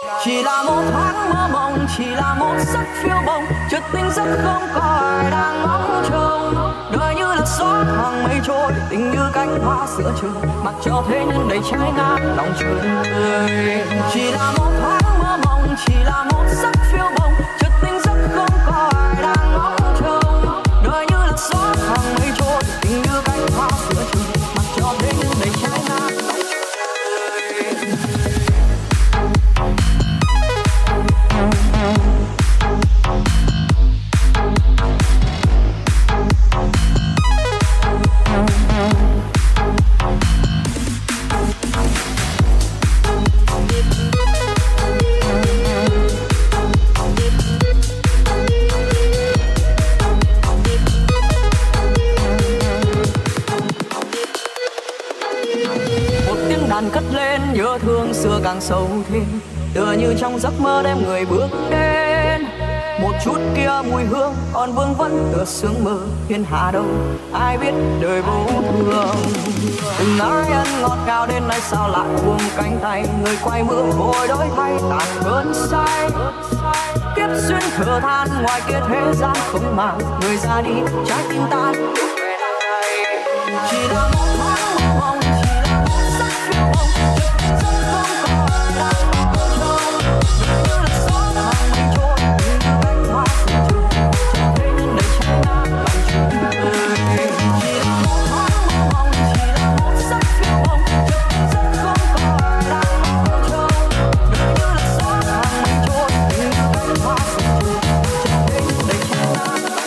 Chỉ là một thoáng mơ mộng, chỉ là một giấc phiêu bồng, chợt tỉnh giấc không có ai đang ngóng trông. Đời như là gió thoảng mây trôi, tình như cánh hoa giữa trời, mặc cho thế nhân đầy trái ngang lòng trời. Chỉ là một thoáng mơ mộng, chỉ là một giấc phiêu bồng, chợt tỉnh giấc không có ai đang ngóng trông. Đời như là gió thoảng mây trôi, tình như cánh hoa giữa trời, mặc cho thế nhân đầy trái ngang lòng trời. Cất lên nhớ thương xưa càng sâu thêm, tựa như trong giấc mơ đem người bước đến. Một chút kia mùi hương còn vương vấn tựa sương mơ thiên hạ đâu ai biết đời vô thường. Từng nói ăn ngọt ngào đến nay sao lại buông cánh tay, người quay mưa vội đổi thay tàn cơn say. Kiếp duyên thở than ngoài kia thế gian không màng, người ra đi trái tim ta chỉ là một thoáng mơ mộng, chỉ là một giấc phiêu bồng, chợt giấc không còn đang mong trông. Như là gió thoảng mây trôi, như cánh hoa sương trôi, cho thế nhân đầy trái ngang lòng trời. Chỉ là một thoáng mơ mộng, chỉ là một giấc phiêu bồng, chợt giấc không còn đang mong trông. Như là gió thoảng mây trôi, như cánh hoa sương trôi, cho thế nhân đầy trái ngang lòng trời.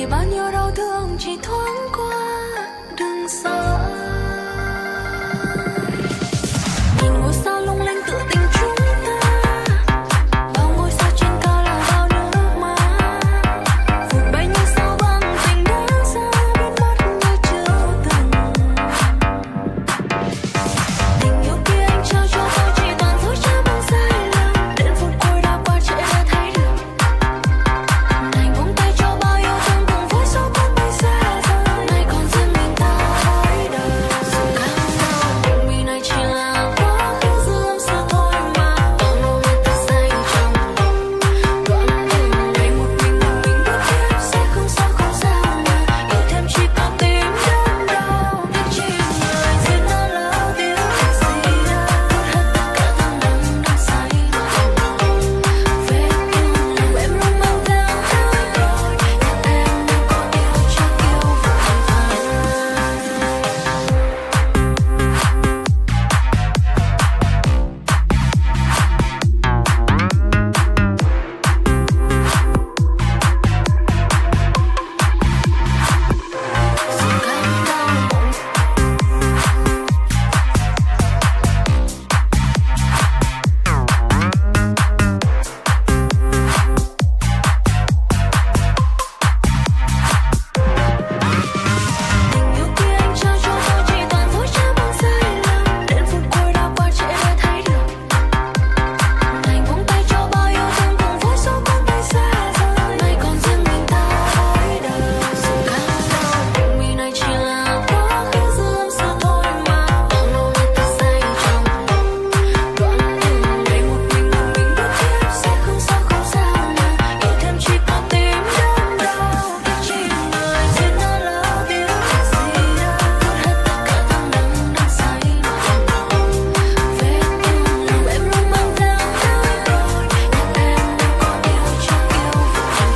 bao nhiêu đau thương chỉ thoáng qua, đừng sợ. Nhìn ngôi sao lung linh tự tình chúng ta, bao ngôi sao trên cao là bao nước mắt, vụt bay như sao băng tình đã xa biến mất như chưa từng. Tình yêu kia anh trao cho tôi chỉ toàn dối trá bằng sai lầm, đến phút cuối đã qua trễ đã thấy được. Anh buông tay cho bao yêu thương cùng với gió cuốn bay xa rời, nay còn riêng mình ta với đời. Dù cam đau cùng vì này chỉ là quá khứ dư âm xưa thôi mà, bao lâu nay ta say trong mộng. Đoạn đường này một mình bước tiếp sẽ không sao mà, yêu thêm chỉ có tim đớn đau. Biết chỉ người duyên đã lỡ tiếng gì đã nuốt hết tất cả tháng năm đang say lòng. Về tương lai em luôn mang theo đôi đôi, nhắc em đừng có yêu chắc yêu vội vàng. Dù cam đau tình yêu kia anh trao cho tôi chỉ toàn dối trá bằng sai lầm, đến phút cuối đã qua trễ đã thấy được. Anh buông tay cho bao yêu thương cùng với gió cuốn bay xa rời, nay còn riêng mình ta với đời. Dù cam đau cùng vì này chỉ là quá khứ dư âm xưa thôi mà, bao lâu nay ta say trong mộng. Đoạn đường này một mình bước tiếp sẽ không sao mà, yêu thêm chỉ có tim đớn đau. Biết chỉ người duyên đã lỡ tiếng gì đã nuốt hết tất cả tháng năm đang say lòng. Về tương lai em luôn mang theo đôi đôi, nhắc em đừng có yêu chắc yêu vội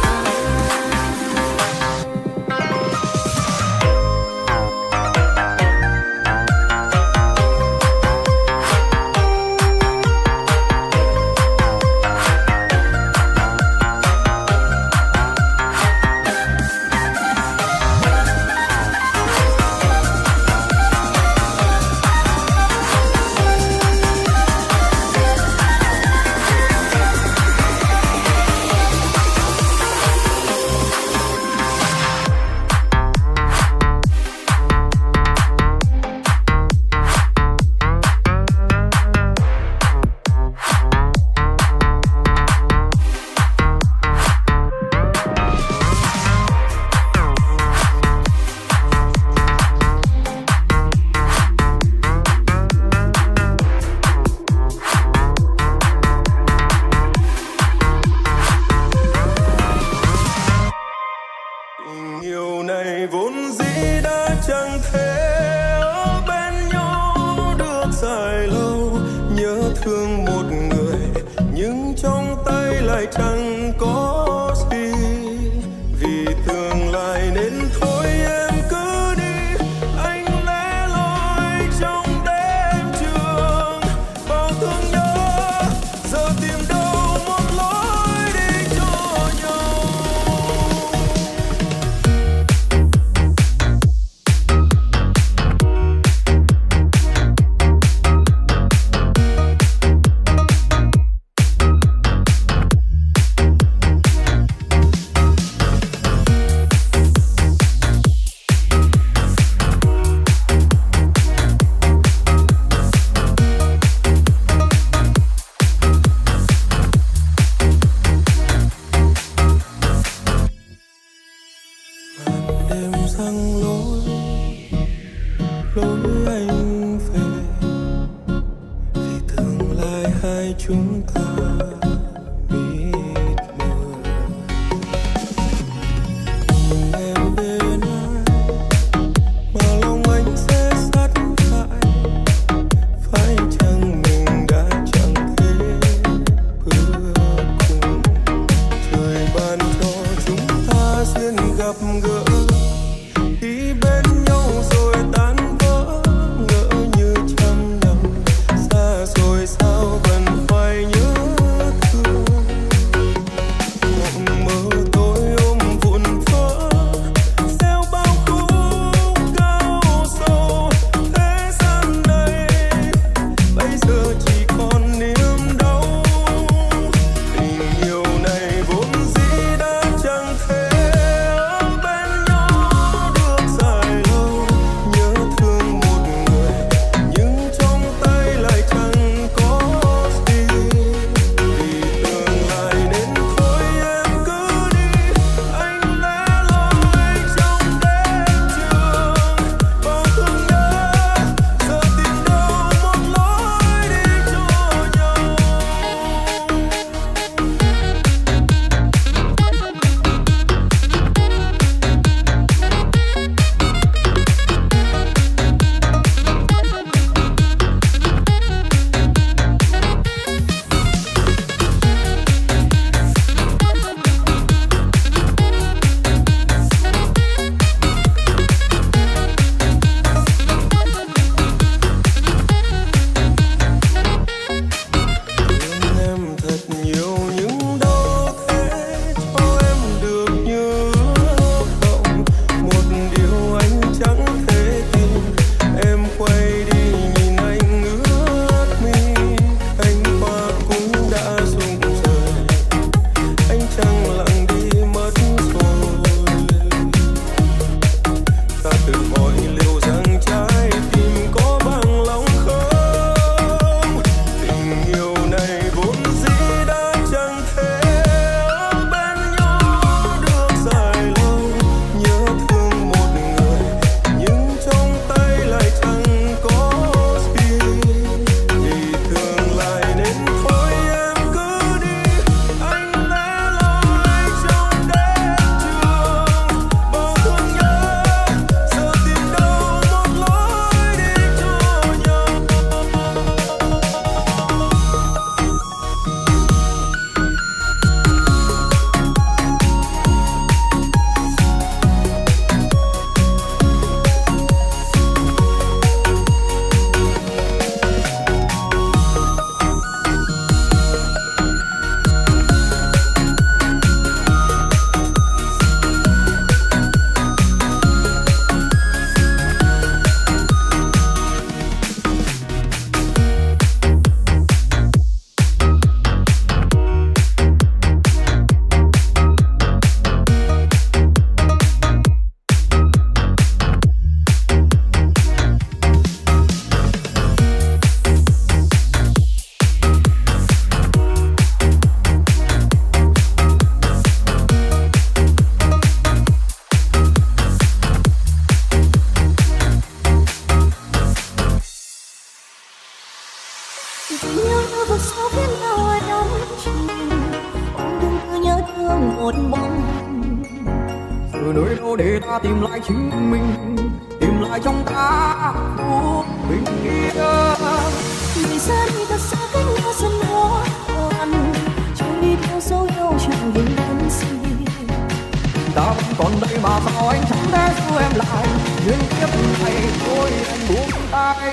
Tình yêu này vốn dĩ đã chẳng thể ở bên nhau được dài lâu, nhớ thương một người nhưng trong tay lại chẳng có gì, vì tương lai nên thôi em cứ đi. Anh lẻ loi trong đêm trường, bao thương nhớ giờ tìm đâu một lối đi cho nhau. Đêm răng lối anh về, vì tương lai hai chúng ta mịt mờ. Em bên ai mà lòng anh sẽ sát hại, phải chăng mình đã chẳng thể bước cùng. Trời ban cho chúng ta duyên gặp gỡ, khi bên nhau rồi tan vỡ, ngỡ như trăm năm xa rồi sao vẫn phải nhớ thương. Mộng mơ tôi ôm vụn vỡ, một bóng. Từ nơi đâu để ta tìm lại chính mình, tìm lại trong ta phút bình yên. Vì xa đi thật xa cách nhau sân hoa còn trôi đi theo dấu yêu chẳng vương vấn gì. Ta vẫn còn đây mà sao anh chẳng thể giữ em lại, duyên kiếp này thôi anh buông tay.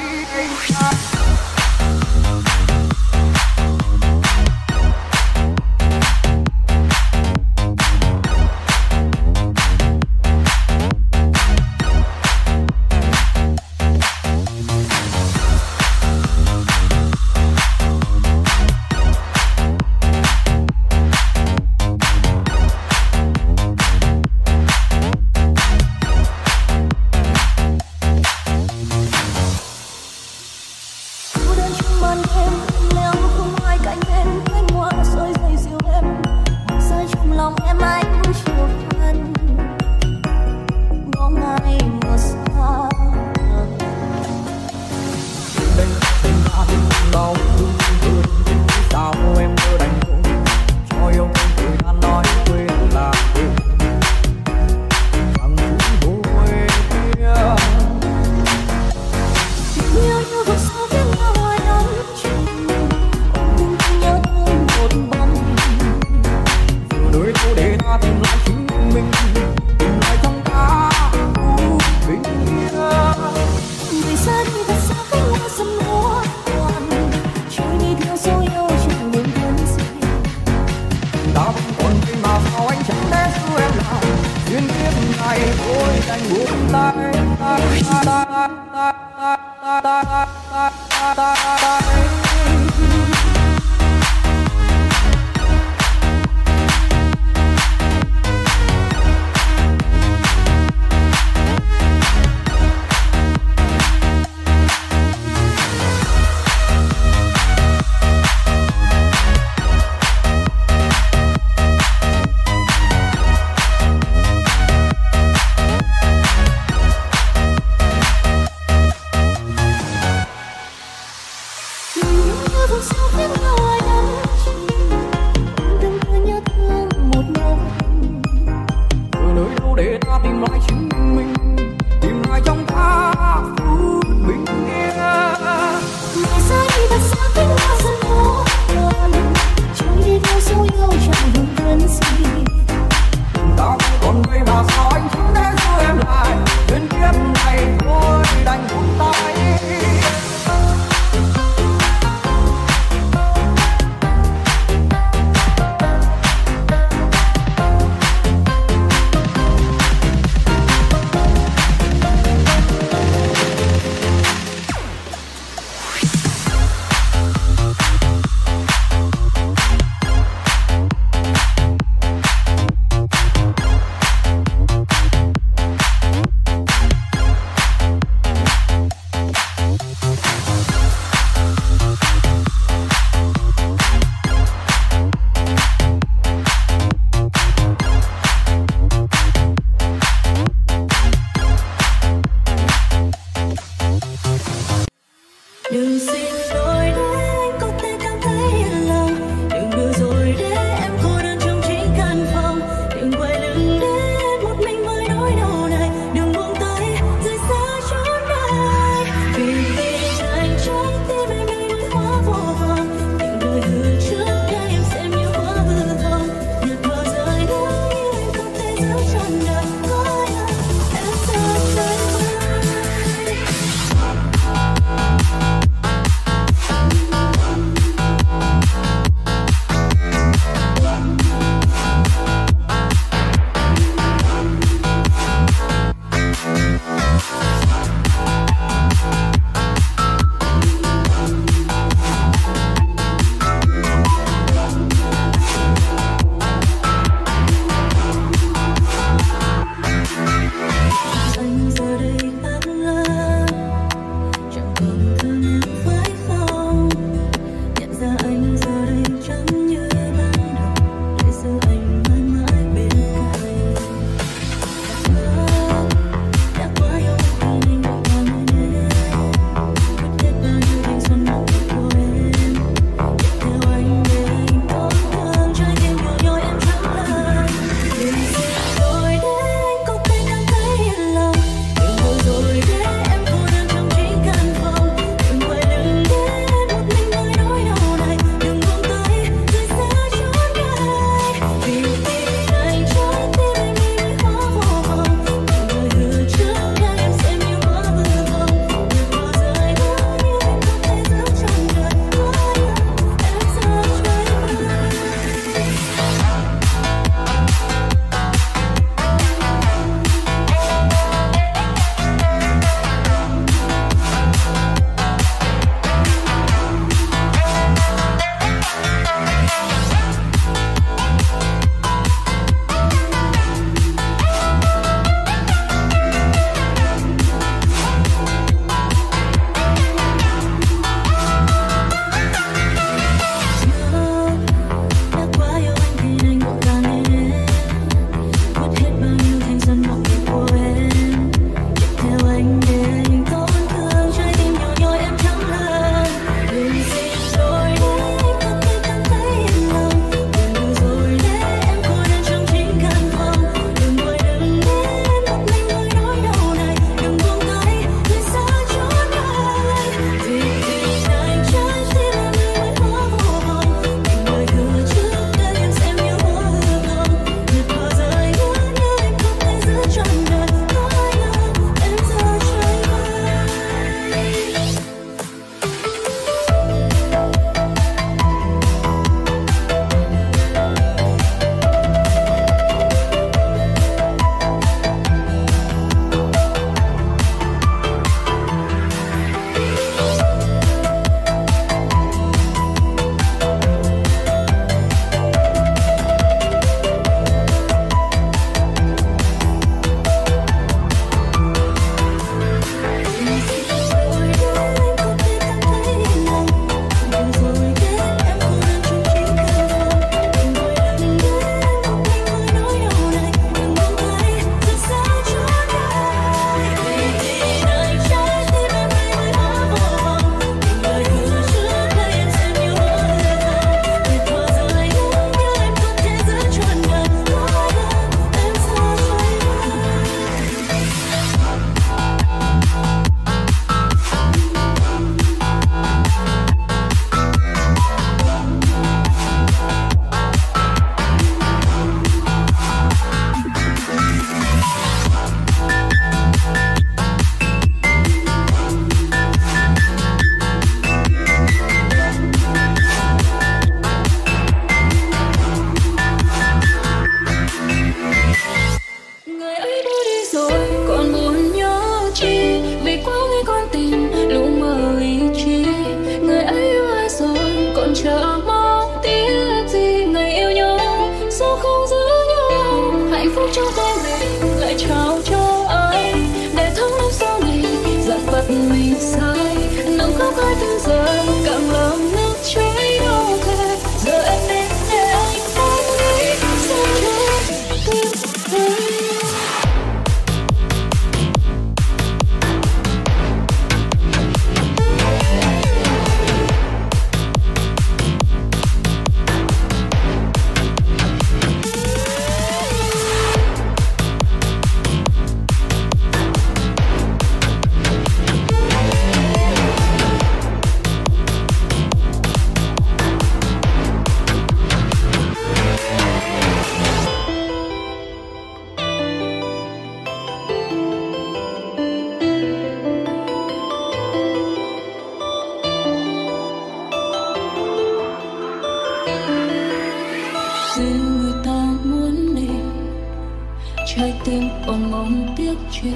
trái tim còn mong tiếc chi.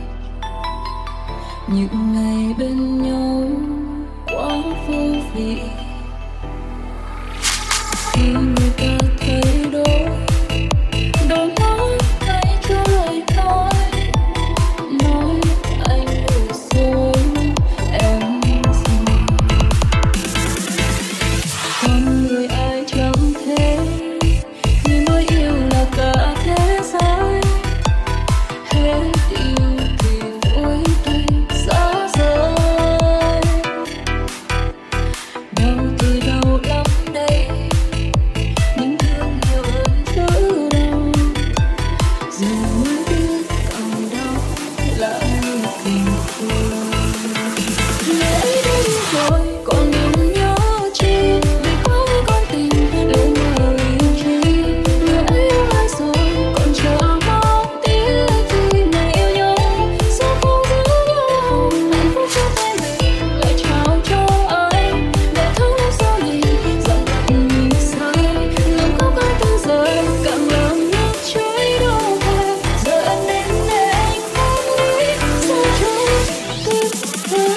Những ngày bên nhau quá vô vị, khi người ta thay đổi đôi mắt thay cho lời nói anh lừa dối em gì. Con người ai chẳng thế, khi mới yêu là cả thế giới, hết yêu thì vui tươi xa rời. Đau thì đau lắm đây, nhưng thương nhiều hơn thứ đâu. Giờ mới biết còn đau là tình thương. Lẽ đi rồi còn đừng nhớ chi, vì có con tình lên mờ yêu chi. Người ấy yêu ai rồi còn chờ mong tiếc gì. Ngày yêu nhau sao không giữ nhau, hạnh phúc cho tay mình lại trao cho ai. Để tháng năm sau này dặn dặt mình sai, lòng khóc ai từ giờ càng làm nước trôi đâu về. Giờ anh đến để anh không nghĩ sao cho tuyệt vời.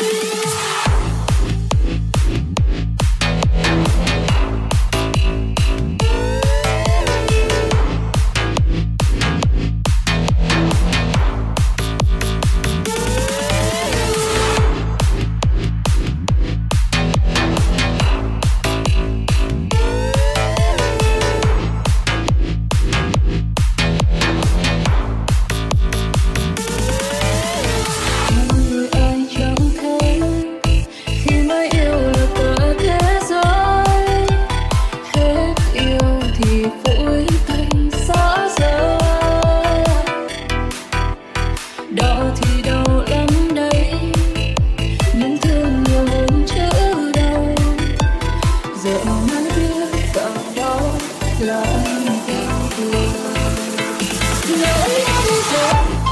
Người ai chẳng thế, khi mới yêu là cả thế giới, hết yêu thì phủi tay xa rời. Đau thì đau lắm đây, nhưng thương nhiều hơn chứ đâu. Giờ mới biết rằng đó là anh yêu thương. Lỡ đi rồi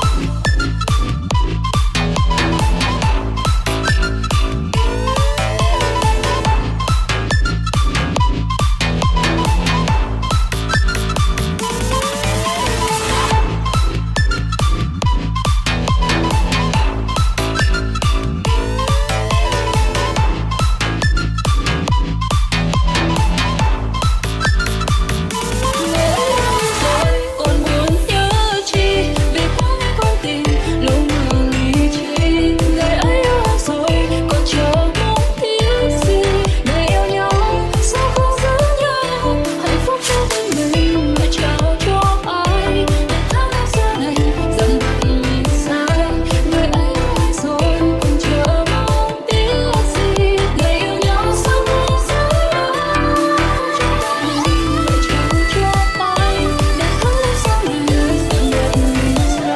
còn buồn nhớ chi, vì có con tình lâu mờ ly chi. Ngày ấy yêu ai rồi còn chờ mong tiếc gì. Ngày yêu nhau sao không giữ nhau, hạnh phúc cho tay mình lại trao cho ai. Để tháng năm sau này dần dần mình sai, người ấy yêu ai rồi còn chờ mong tiếc gì. Ngày yêu nhau sao không giữ nhau, cho tay mình lại trao cho ai. Để tháng năm sau này dần dần mình sai, càng làm nước trái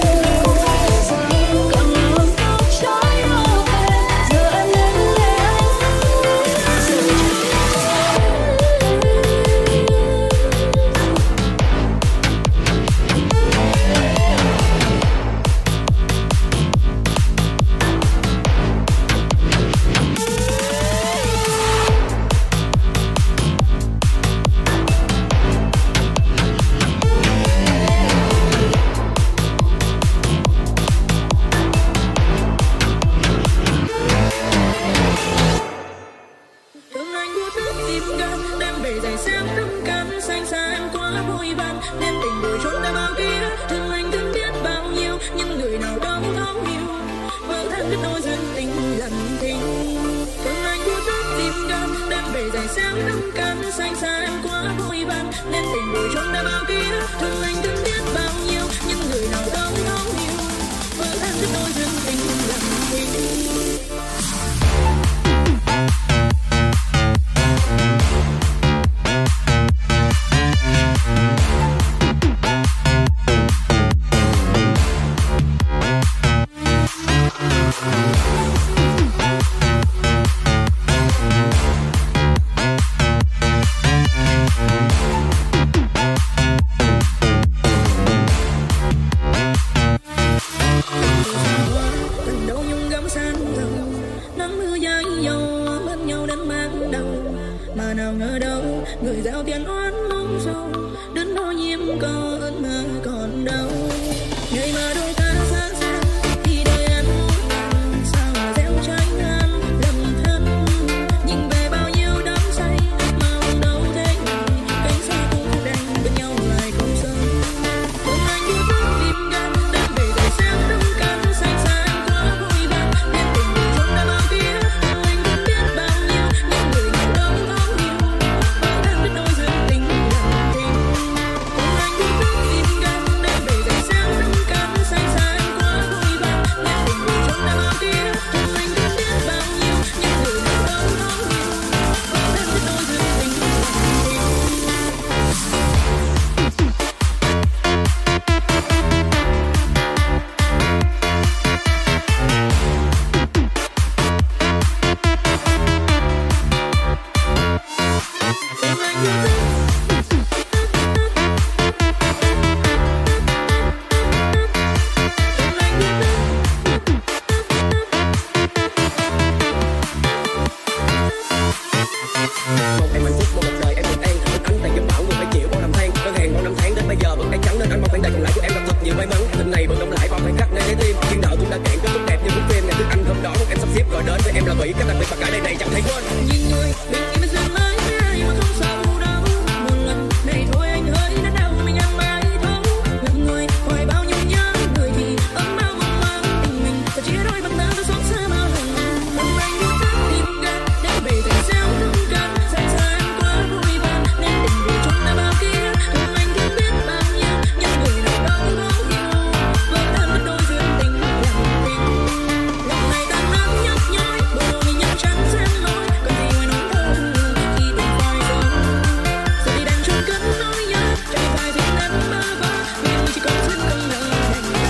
đổ về. Giờ anh đến để anh giữ cho Thương anh buốt nước tim gan, đem về giày xem thấm cắn xanh xa em quá vui vàng, nên tình đổi trốn đã bao kia. Thương anh thương biết bao nhiêu, nhưng người nào đâu thấu hiểu. Vỡ tan biết đôi dân tình lần thinh. Thương anh buốt nước tim gan, đem về giày xem thấm cắn xanh xa em quá vui vàng, nên tình đổi trốn đã bao kia. Thương anh thương biết bao nhiêu, nhưng người nào đâu thấu hiểu. Vỡ tan biết đôi dân tình lần thinh. tình này vẫn động lại vào khoảnh khắc nơi trái tim. Duyên nợ cũng đã cạn, kết thúc đẹp như cuốn phim. Ngày thức anh không đón em sắp xếp gọi đến với em là Vĩ. Cách đặc biệt mà cả đời này chẳng thể quên. Nhìn người bình yên mà dừng mãi với ai mà không sao đâu. Một lần này thôi anh hỡi đã đau mình em mãi thấu. Một người hỏi bao nhiêu nhớ, người thì ấm bao mong mong tình mình và chia đôi bằng ta cho xót xa bao lần. Lần anh muốn thức tim gan để về thành sao thương can. Sai xa em quá vui vàng nên tình về trốn đã bao kia. Thương anh không biết bao nhiêu nhưng người nào đâu có hiểu. Vỡ tan mất đôi duyên tình lòng tình. Lần này tan nát nhấp nhói bờ mình nhau chẳng xem lối. Còn gì ngoài nỗi đau khi tình phai dần. Giờ thì đành chôn cất nỗi nhớ chẳng phải gì nắng mơ vỡ. Vì chỉ còn duyên không nợ đành càng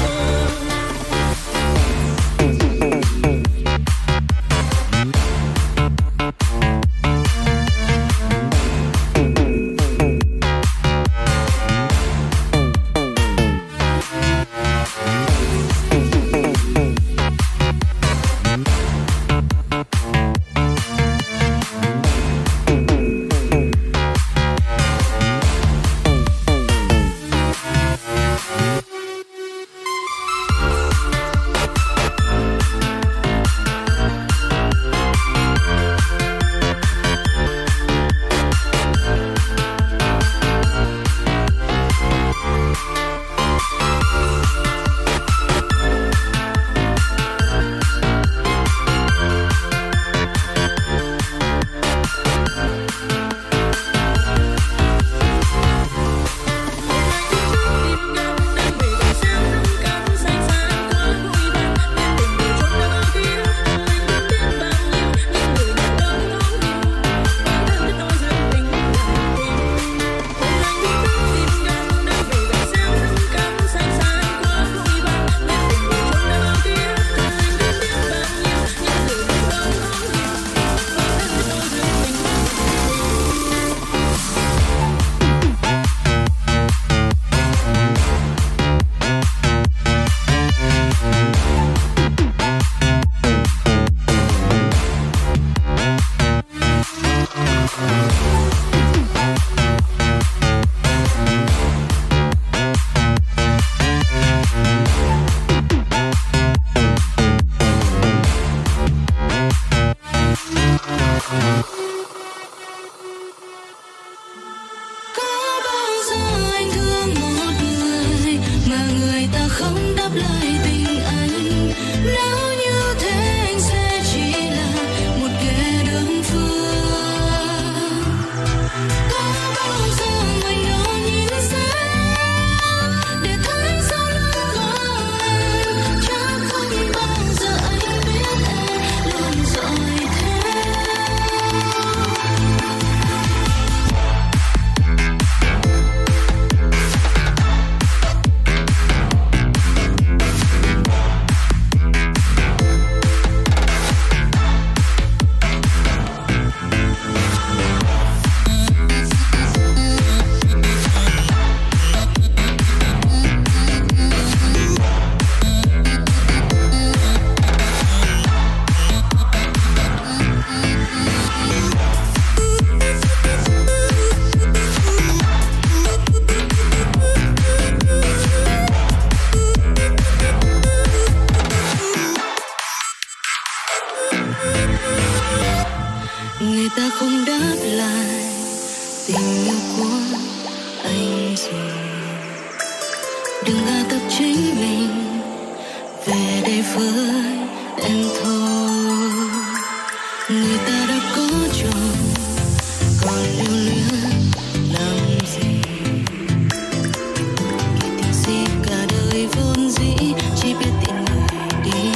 người ta không đáp lại tình yêu của anh rồi. Đừng hạ thấp chính mình, về đây với em thôi. Người ta đã có chồng, còn lưu luyến làm gì? Kể tình gì cả đời vốn dĩ, chỉ biết tìm người đi.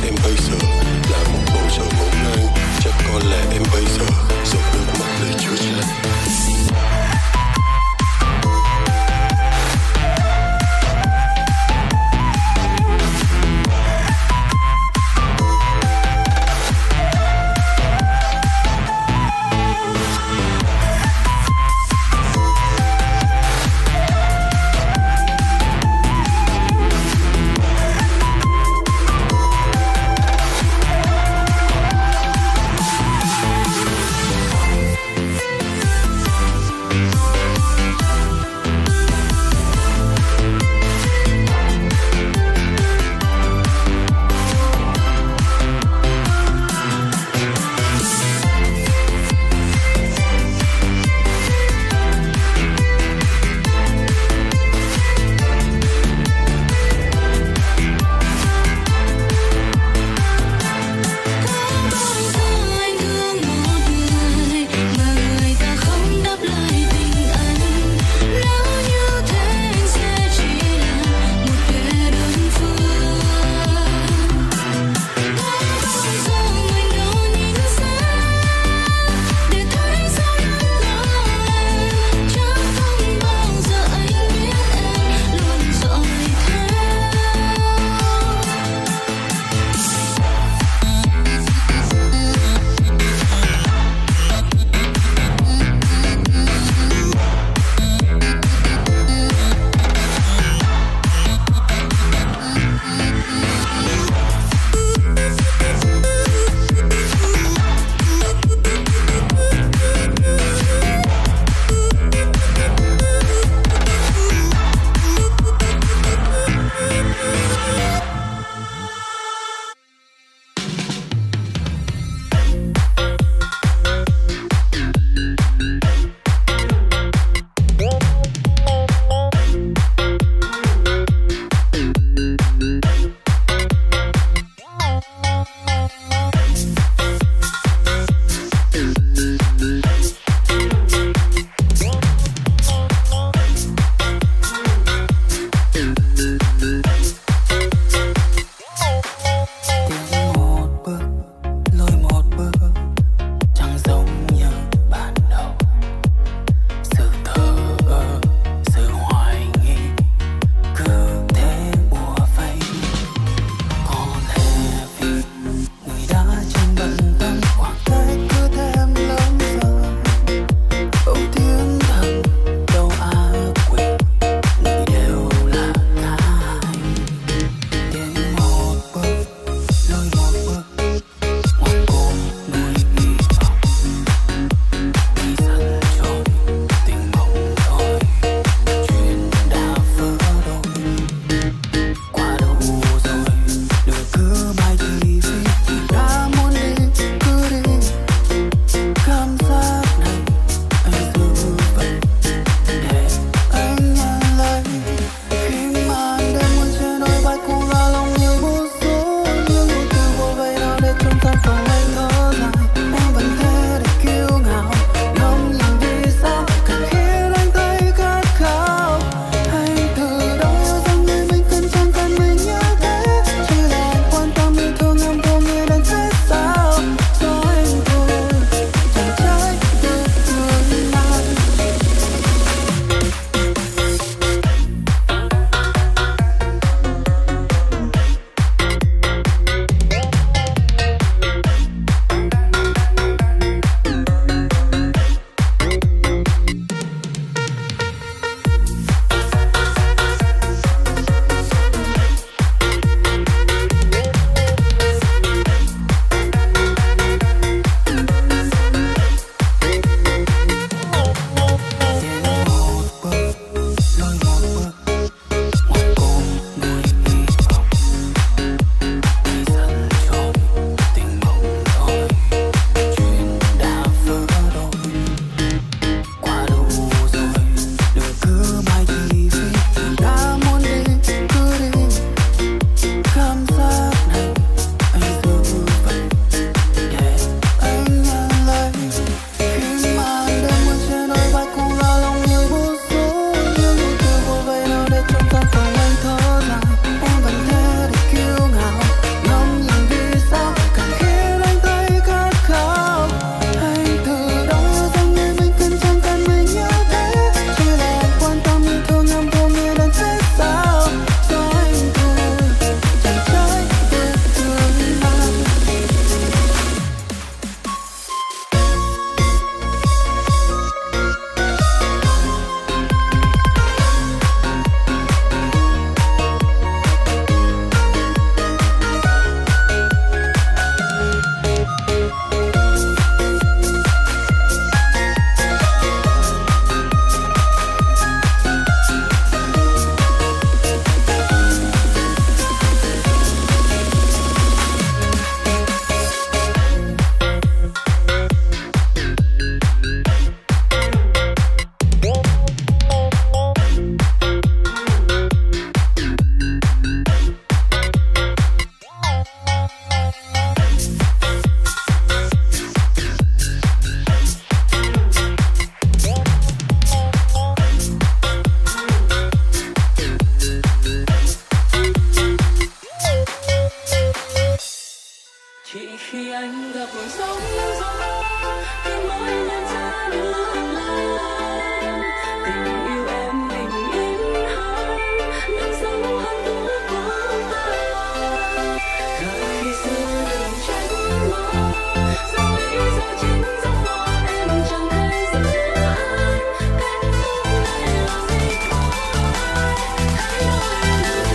em bây giờ là một bầu trời ngổn ngang, chắc có lẽ em bây giờ giọt nước mắt để chứa chan. chỉ khi anh gặp một sóng gió thì mới nhận ra được là tình yêu em bình yên hơn, đằng sau hạnh phúc của ta. Cả khi xưa đường tránh lo, do lý do chính do em chẳng thấy dễ ai. Cách sống này là gì có ai hãy nói được.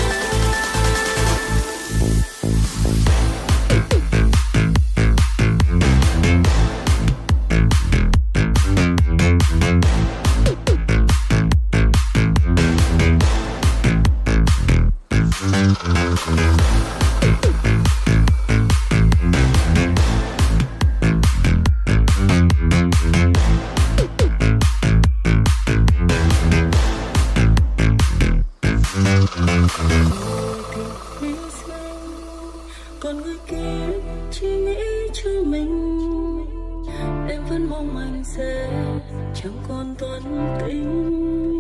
Còn người kia chỉ nghĩ cho mình, em vẫn mong anh sẽ chẳng còn toan tính.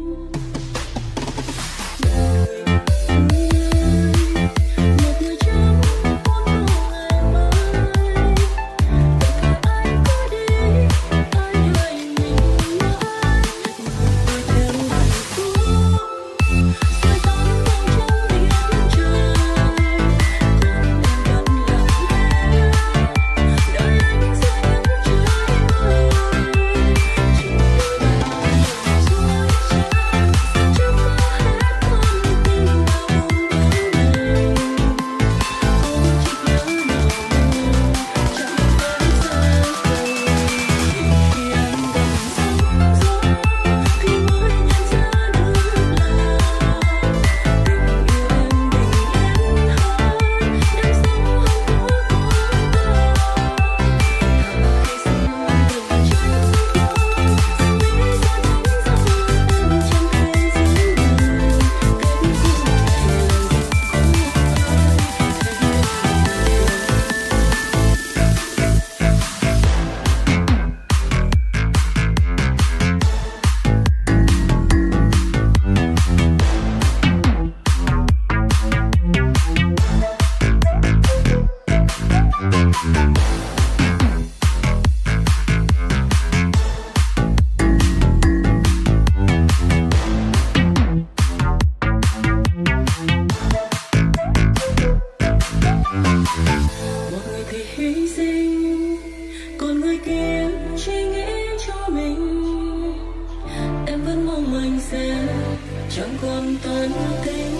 Chẳng còn toan tính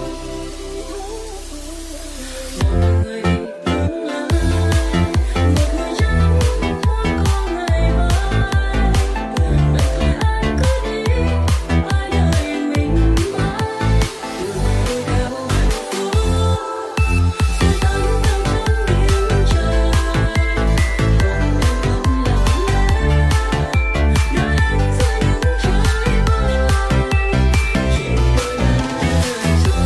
một người đi tương lai, một người chẳng muốn có ngày mai. Vậy thôi ai cứ đi, ai đợi mình mãi. Đường theo hạnh phúc, rồi tắm trong chân biển trời. Còn em vẫn lặng lẽ, đợi anh giữa những trời mây. Chỉ đôi ta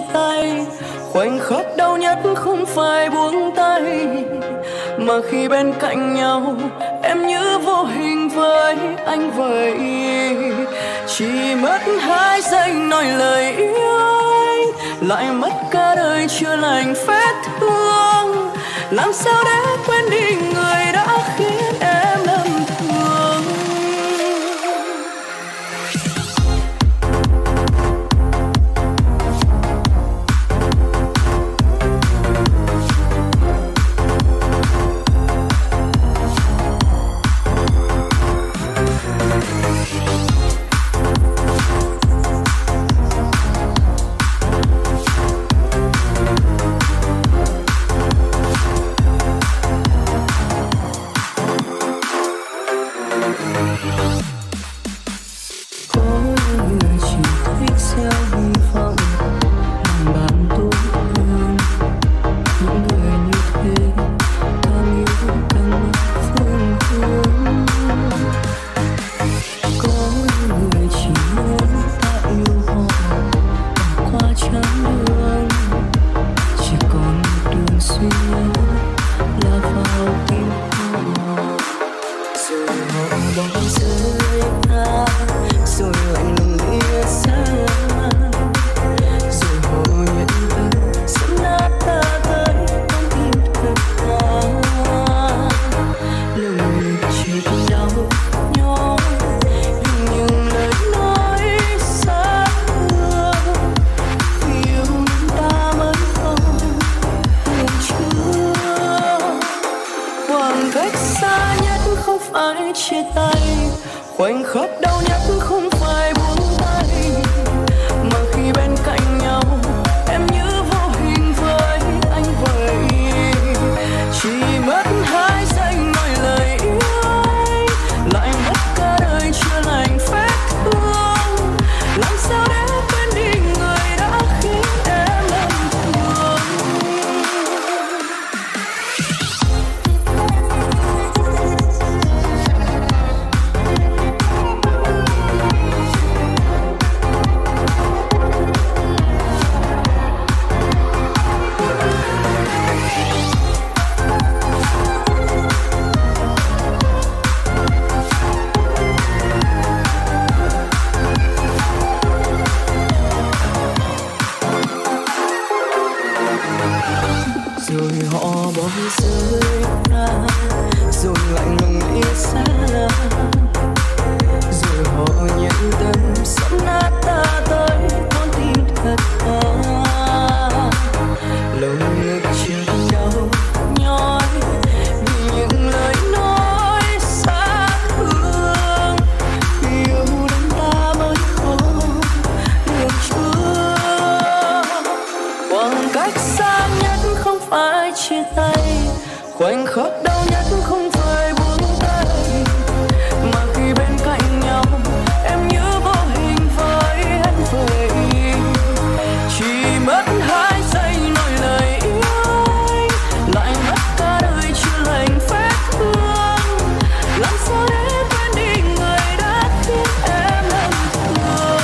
tay. Khoảnh khắc đau nhất không phải buông tay, mà khi bên cạnh nhau em như vô hình với anh vậy. Chỉ mất 2 giây nói lời yêu anh, lại mất cả đời chữa lành vết thương. Làm sao để quên đi người đã khiến em đâm thương. Khoảnh khắc đau nhất không phải buông tay, mà khi bên cạnh nhau em như vô hình với anh vậy. Chỉ mất 2 giây nói lời yêu anh, lại mất cả đời chữa lành vết thương. Làm sao để quên đi người đã khiến em đâm thương. Rồi họ bỏ rơi ta, rồi lạnh lùng đi xa, rồi họ nhận tâm sắp nát ta tới con tim thật tha. Lòng ngực chợt đau nhói vì những lời nói xa thương. Yêu đến ta mới khó được chưa. Khoảng cách xa nhất không phải chia tay, khoảnh khắc đau nhất không phải buông tay, mà khi bên cạnh nhau em như vô hình với anh vậy. Chỉ mất 2 giây nói lời yêu anh, lại mất cả đời chữa lành vết thương. Làm sao để quên đi người đã khiến em đâm thương.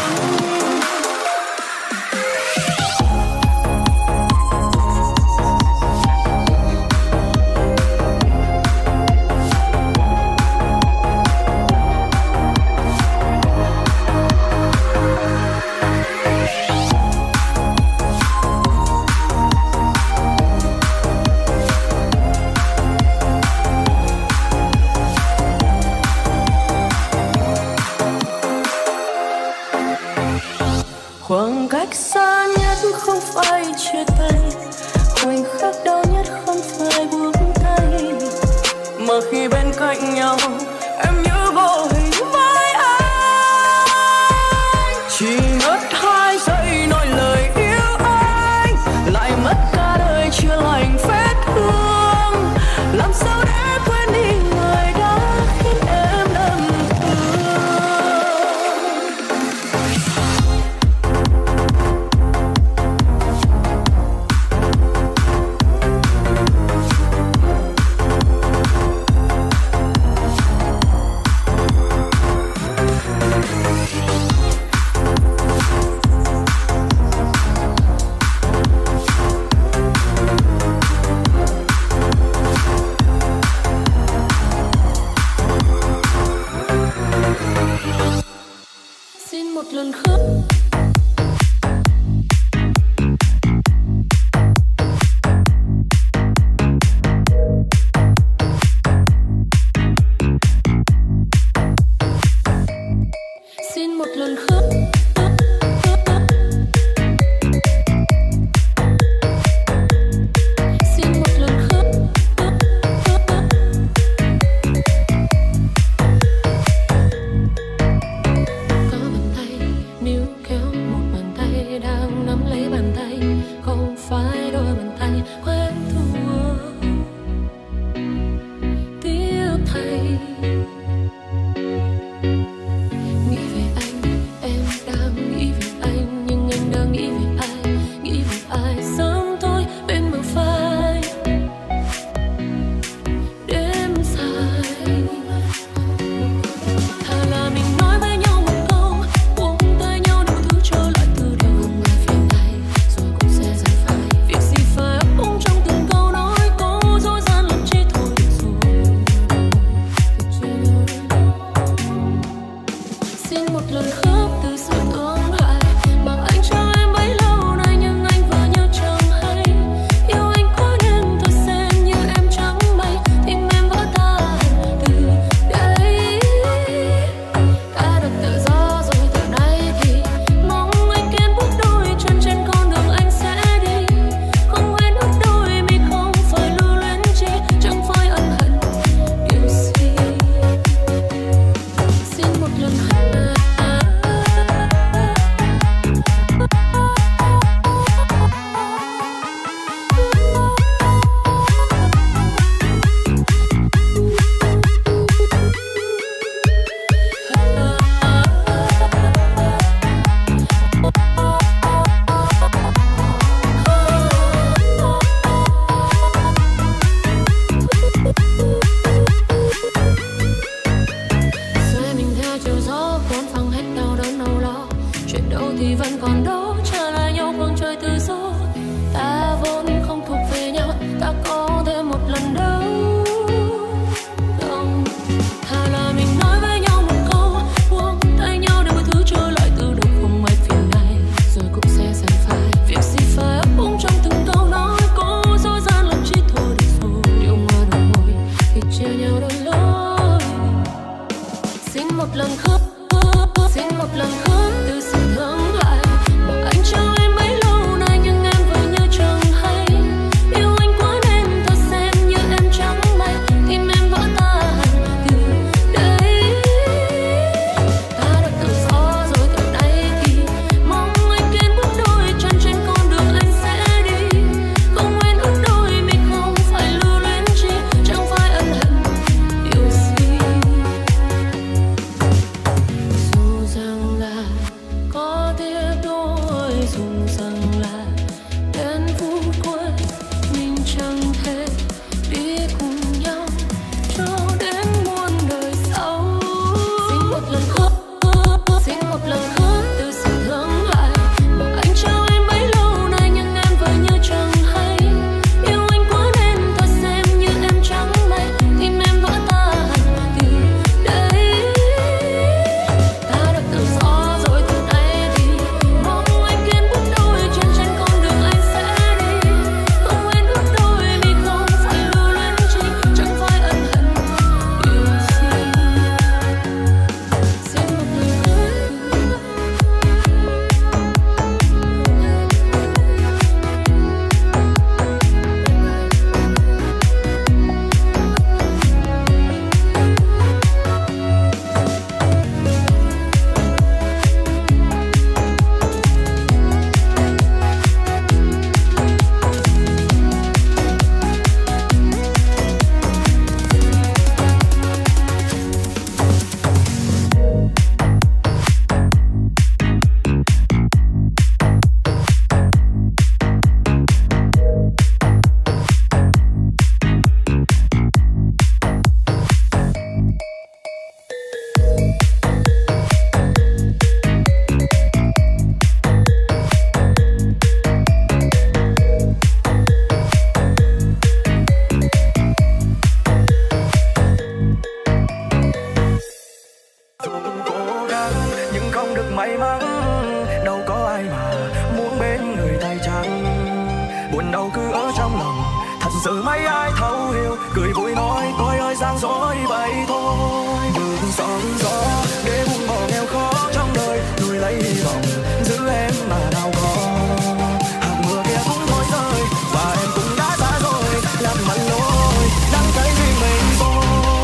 buồn đau cứ ở trong lòng. Thật sự mấy ai thấu hiểu, cười vui nói tôi ơi gian dối vậy thôi. Đừng sóng gió để buông bỏ nghèo khó trong đời, nuôi lấy hy vọng giữ em mà nào có. Hạt mưa kia cũng thôi rơi và em cũng đã xa rồi, lạc mặt lối đang thấy riêng mình tôi.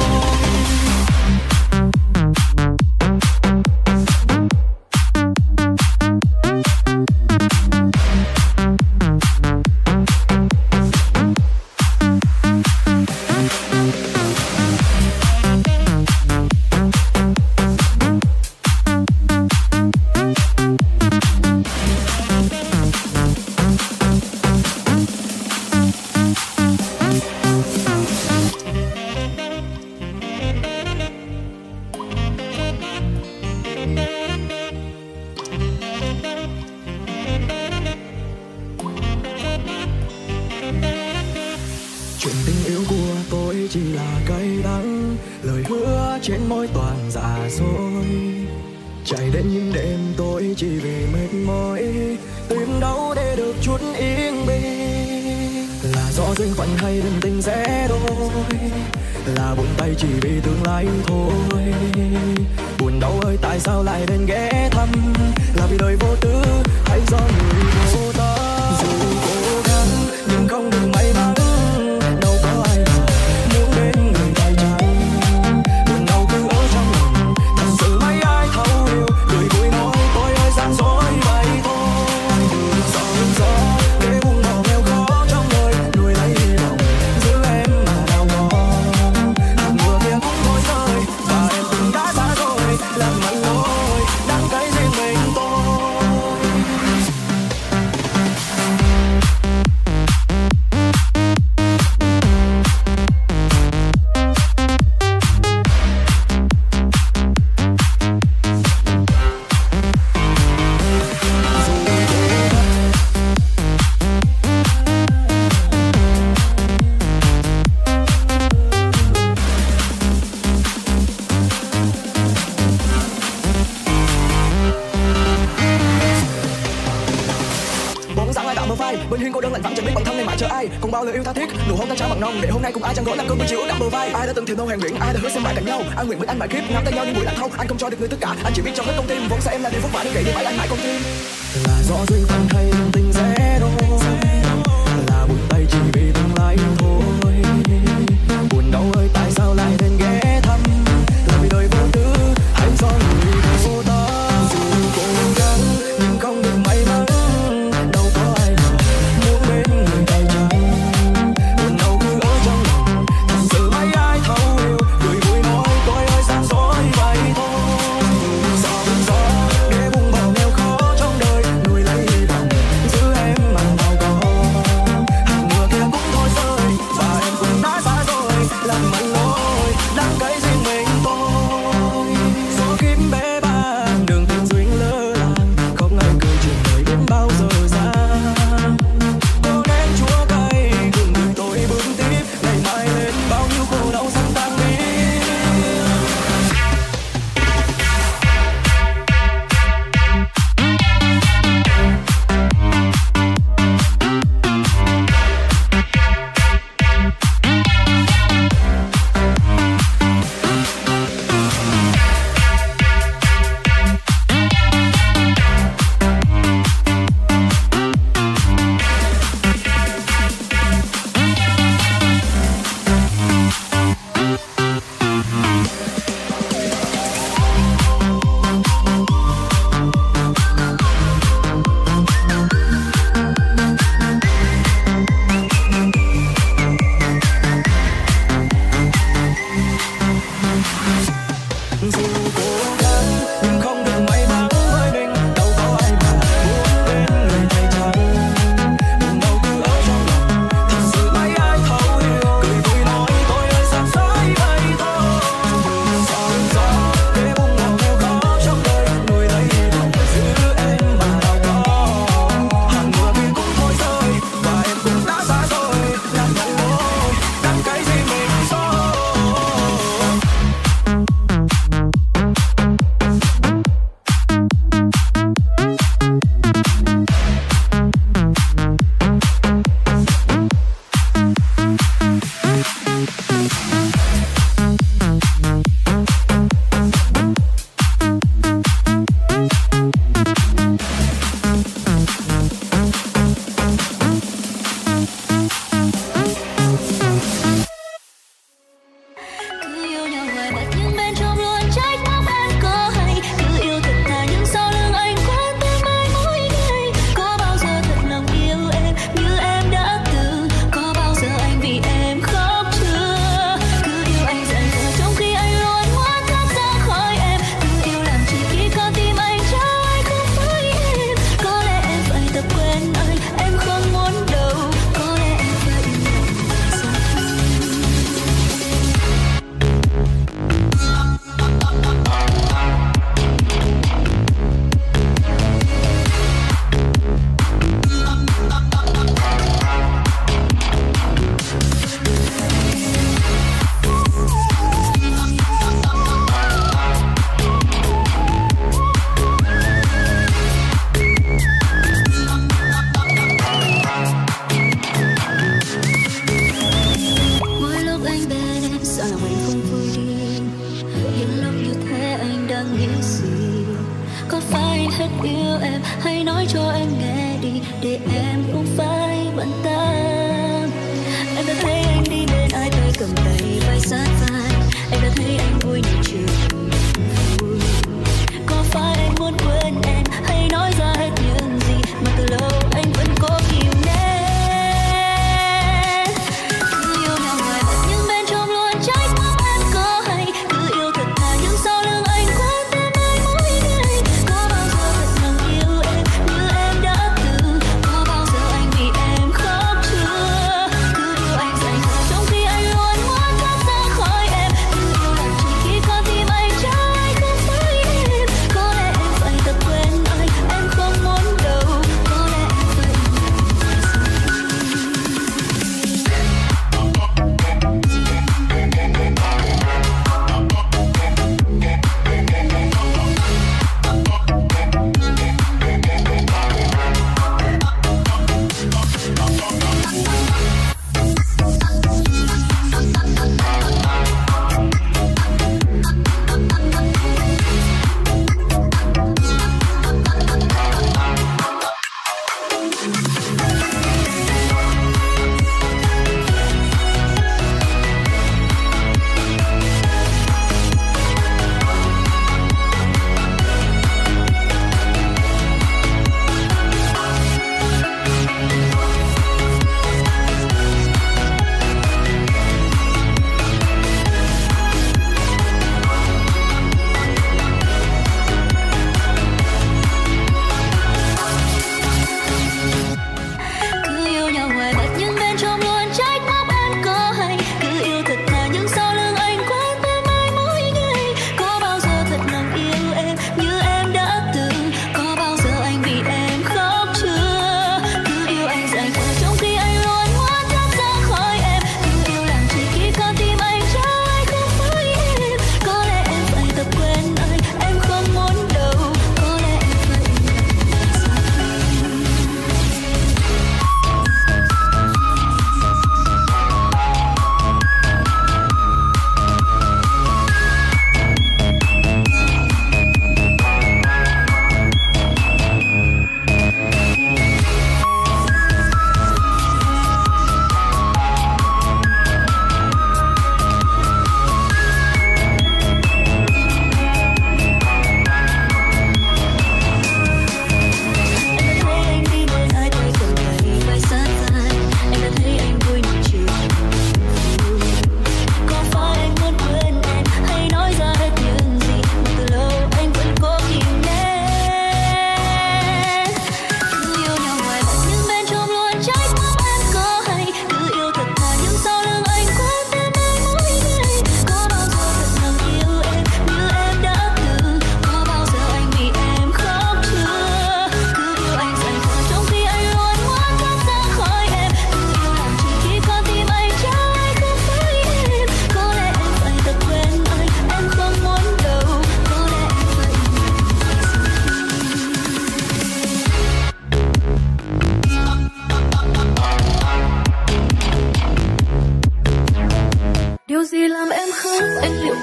Chuyện tình yêu của tôi chỉ là cay đắng, lời hứa trên môi toàn giả dối. Chạy đến những đêm tôi chỉ vì mệt mỏi, tìm đâu để được chút yên bình. Là do duyên phận hay đơn tình sẽ đôi, là buông tay chỉ vì tương lai thôi. Buồn đau ơi tại sao lại đến ghé thăm, là vì đời vô tư hay do người vô tâm. Dù cố gắng nhưng không được may mắn, đâu có ai ngờ muốn đến người tay trắng. Buồn đau cứ ở trong lòng, thật sự mấy ai thấu hiểu, cười vui nói tôi ơi gian dối vậy thôi. Đừng sóng gió để buông bỏ nghèo khó trong đời, nuôi lấy hy vọng giữ em mà nào có. Hạt mưa kia cũng thôi rơi và em từng đã xa rồi, lạc mặt lối đang thấy riêng mình tôi. Bóng dáng ai đã mơ phai, bên hiên cô đơn lạnh vắng chẳng biết bản thân nên mãi chờ ai. Cùng bao lời yêu tha thiết, nụ hôn tan trao bằng nồng để hôm nay cùng ai chẳng gỡ làm cơn mưa chiều ướt đẫm bờ vai. Ai đã từng thề mong hẹn nguyện, ai đã hứa sẽ mãi cạnh nhau. Ai nguyện bên anh mãi kiếp, nắm tay nhau như buổi lãng thâu. Anh không cho được người tất cả, anh chỉ biết cho hết con tim. Vốn sẽ em là điều vất vả nên kể như vậy anh mãi con tim. Là do duyên phận hay đơn tình sẽ đôi, là buông tay chỉ vì tương lai thôi. Buồn đau ơi tại sao lại đến ghé thăm, là vì đời vô tư hay do người vô tâm. Dù cố gắng nhưng không được may mắn, đâu có ai ngờ muốn bên người tay trắng. Buồn đau cứ ở trong lòng, thật sự mấy ai thấu hiểu, cười vui nói tôi ơi gian dối vậy thôi. Sóng gió để buông bỏ nghèo khó trong đời, nuôi lấy hy vọng giữ em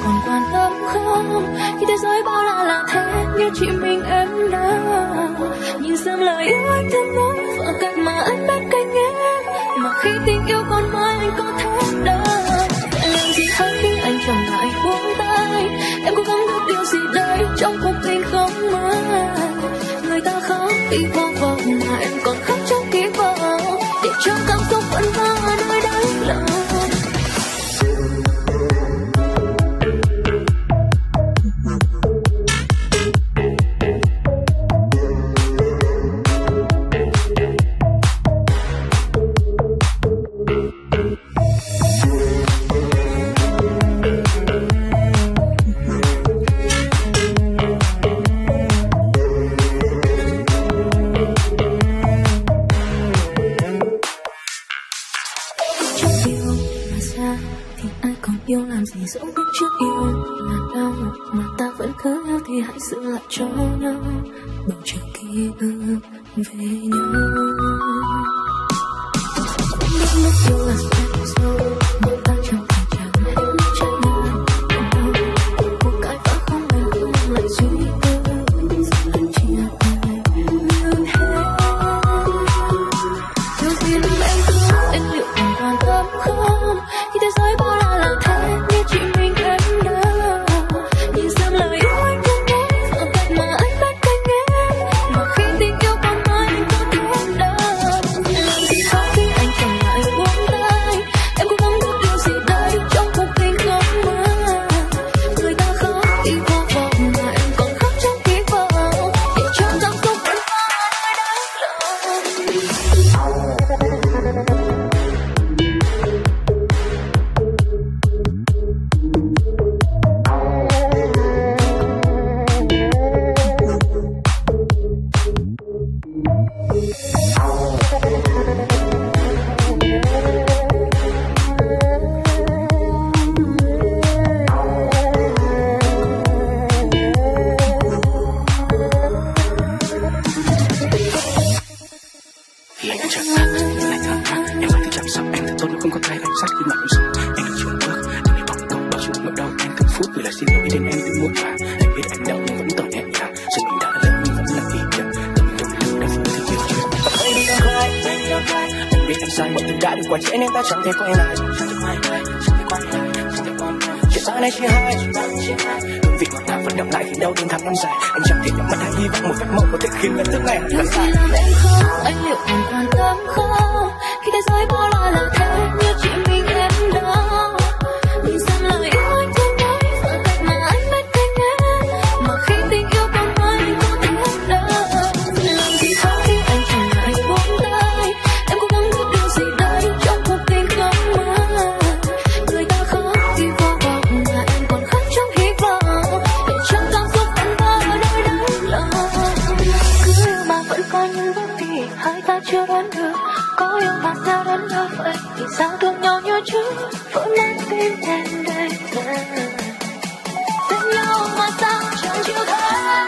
còn quan tâm không? Khi thế giới bao la là thế, như chỉ mình em đã nhìn xem lời yêu anh thương nói và cách mà anh bắt cánh em. Mà khi tình yêu còn mãi anh có thể đâu. Phải làm gì khác khi anh chẳng ngại buông tay? Em cố gắng được điều gì đây trong cuộc tình không mãi? Người ta khóc khi vô vọng mà em còn khóc trong kỳ vọng, để cho cảm xúc vẫn vang ở nơi đáy lòng. Yêu làm gì dẫu biết trước yêu là đau, mà ta vẫn cứ yêu thì hãy giữ lại cho nhau bầu trời ký ức về nhau. Không biết lúc yêu là sẽ sâu, mà ta chẳng phải chẳng hết nước trái ngang cuộc cãi vã không ai không lại suy tư, giờ lại chia tay như thế. Điều gì làm em thương anh liệu còn quan tâm không? Khi thế giới bao la là thế, như chỉ mình em đã nhìn xem lời yêu anh thương nói và cách mà anh bắt cánh em. Mà khi tình yêu còn mãi anh có thể đâu. Làm gì khác khi anh chẳng ngại buông tay? Em cố gắng được điều gì đây trong cuộc tình không mãi? Người ta khóc khi vô vọng mà em còn khóc trong kỳ vọng, để cho cảm xúc vẫn vang ở nơi đáy lòng. Khi anh chẳng khác, nhưng lại thẳng thắn, em phải chăm sóc anh thật tốt nếu không có tay anh sát khi mặt em sống. Anh được chuyển bước, đừng để bóng câu bao chút ngỡ đâu anh từng phút gửi lời xin lỗi đến em từ muôn vàn. Anh biết anh đau nhưng vẫn tỏ nhẹ nhàng, sự mình đã lớn nhưng vẫn là kỷ niệm. Tâm mình đông đã vừa thực hiện chuyện. Baby don't cry, anh biết anh sai mọi thứ đã được quá trễ nên ta chẳng thể quay lại. Chuyện xa này chia hai, hương vị ngọt ngào vẫn đậm lại khi đau thương tháng năm dài. Anh chẳng thể nhắm mắt hay hy vọng một phép màu có thể khiến lần thứ này Điều gì làm em khóc, anh liệu còn quan tâm không? Khi thế giới bao la là thế, như chỉ mình em đâu. Nhìn xem lời yêu anh thương nói và cách mà anh bắt cánh em. Mà khi tình yêu còn mãi anh có thể đâu. Làm gì khác khi anh chẳng ngại buông tay? Em cố gắng được điều gì đây trong cuộc tình không mãi? Người ta khóc khi vô vọng mà em còn khóc trong hy vọng, để cho cảm xúc vẫn vang ở nơi đáy lòng. Cứ yêu mà vẫn có những vấn đề hai ta chưa đoán được. Có yêu mà sao đến đâu vậy thì sao thương nhau như trước, vẫn mang tim em đây này. Bên nhau mà sao chẳng chịu thấy.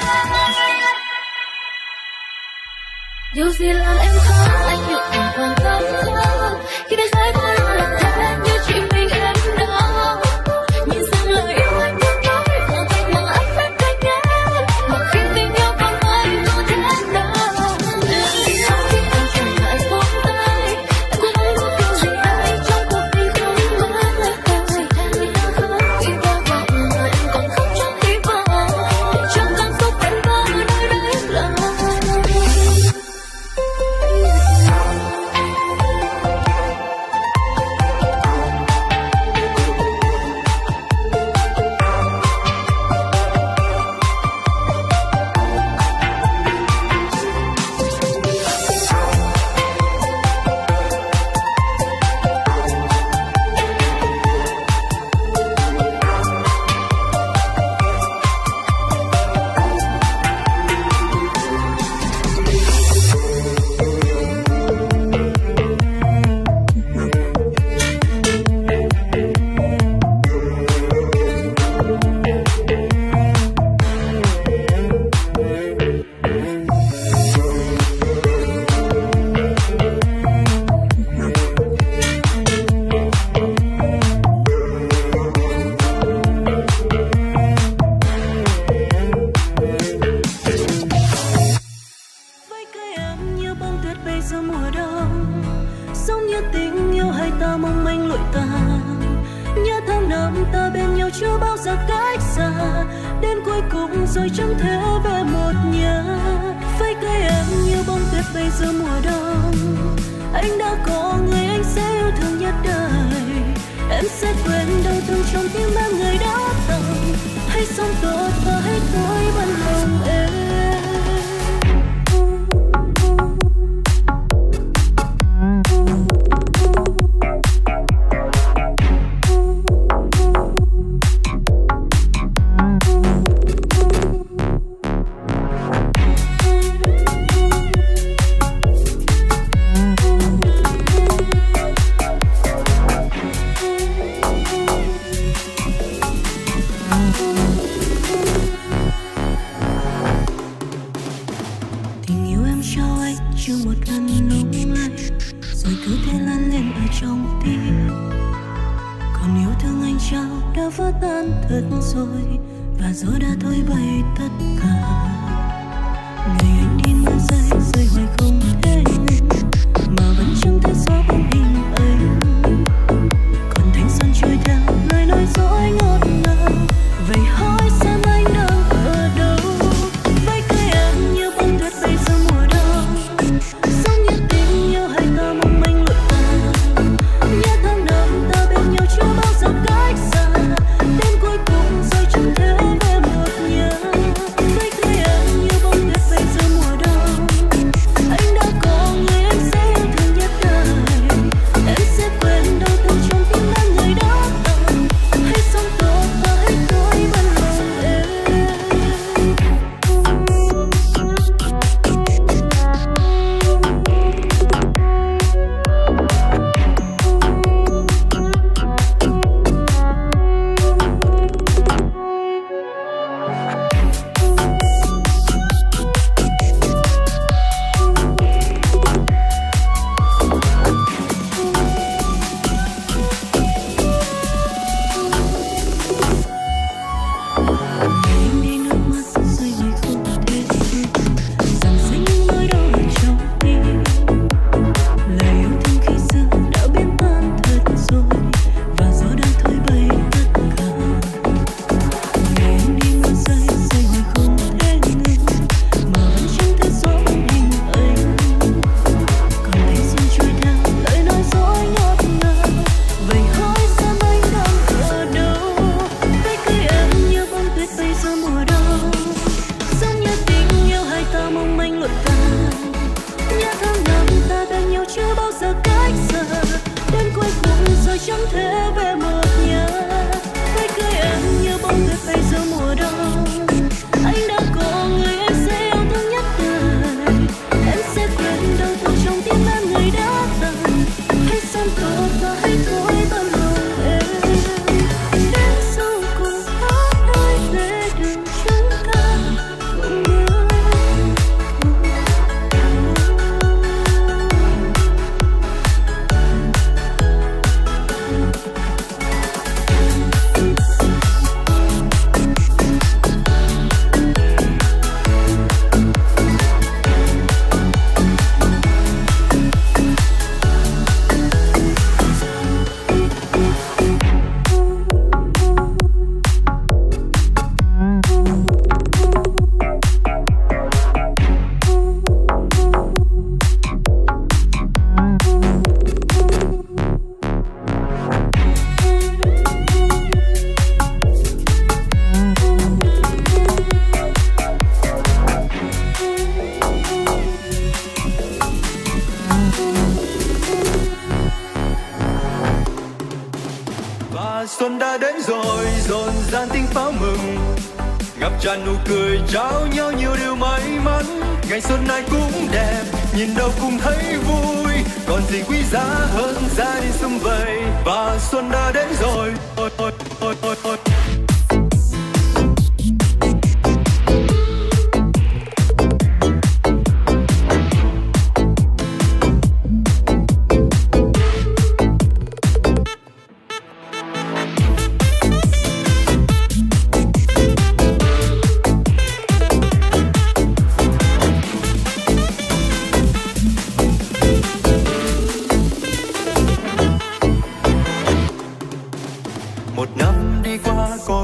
Điều gì làm em khóc, anh liệu còn quan tâm không? Khi thế giới bao la là thế, như chỉ mình em đâu. Nhìn xem lời yêu anh thương nói và cách mà anh bắt cánh em. Mà khi tình yêu còn mãi anh có thể đâu. Làm gì khác khi anh chẳng ngại buông tay? Em cố gắng được điều gì đây trong cuộc tình không mãi? Người ta khóc khi vô vọng mà em còn khóc trong hy vọng, để cho cảm xúc vẫn vang ở nơi đáy lòng. giống như tình yêu hay ta mong manh lụi tàn. Nhớ tháng năm ta bên nhau chưa bao giờ cách xa, đến cuối cùng rồi chẳng thể về một nhà. Với cây em như bông tuyết bây giờ mùa đông, anh đã có người anh sẽ yêu thương nhất đời. Em sẽ quên đau thương trong tim em người đã từng. Hãy sống tốt và hãy thôi bận lòng em. Rồi và gió đã thổi bay tất cả. Ngày anh đi mưa rơi rơi hoài không thể ngừng, mà vẫn chẳng thể xóa bóng hình anh. Còn thanh xuân trôi theo lời nói dối ngọt ngào. Vậy hỏi xem anh đang ở đâu? Với cây em như bông tuyết bay giữa mùa đông, giống như tình yêu hay ta mong manh lụi tàn. Nhớ tháng năm ta bên nhau chưa bao giờ cách xa, đến cuối cùng rồi chẳng thể về một nhà. Với cây em như bông tuyết bay giữa mùa đông, anh đã có người anh sẽ yêu thương nhất đời. Em sẽ quên đau thương trong tim em người đã từng. Hãy sống tốt và hãy thôi bận lòng em. Anh đi nước mắt rơi hoài không thể dừng, dằn xanh những nỗi đau ở trong tim. Lời yêu thương khi xưa đã biến tan thật rồi, và gió đã thổi bay tất cả. Ngày anh đi mưa rơi rơi hoài không thể ngừng, mà vẫn chẳng thể xóa bóng hình anh. Còn thanh xuân trôi theo lời nói dối ngọt ngào. Vậy hỏi xem anh đang ở đâu? Với cây em như bông tuyết bay giữa mùa đông, giống như tình yêu hay ta mong manh lụi tàn. Nhớ tháng năm ta bên nhau chưa bao giờ cách xa, đến cuối cùng rồi chẳng thể về một nhà. Với cây em như bông tuyết bay giữa mùa đông, anh đã có người anh sẽ yêu thương nhất đời. Em sẽ quên đau thương trong tim em người đã từng. Hãy sống tốt và hãy thôi bận lòng em. Đến sau cùng hát nói về đường chúng ta cùng bước. Và xuân đã đến rồi, rộn ràng tiếng pháo mừng, ngập tràn nụ cười trao nhau nhiều điều may mắn. Ngày xuân ai cũng đẹp, nhìn đâu cũng thấy vui, còn gì quý giá hơn gia đình sum vầy. Và xuân đã đến rồi.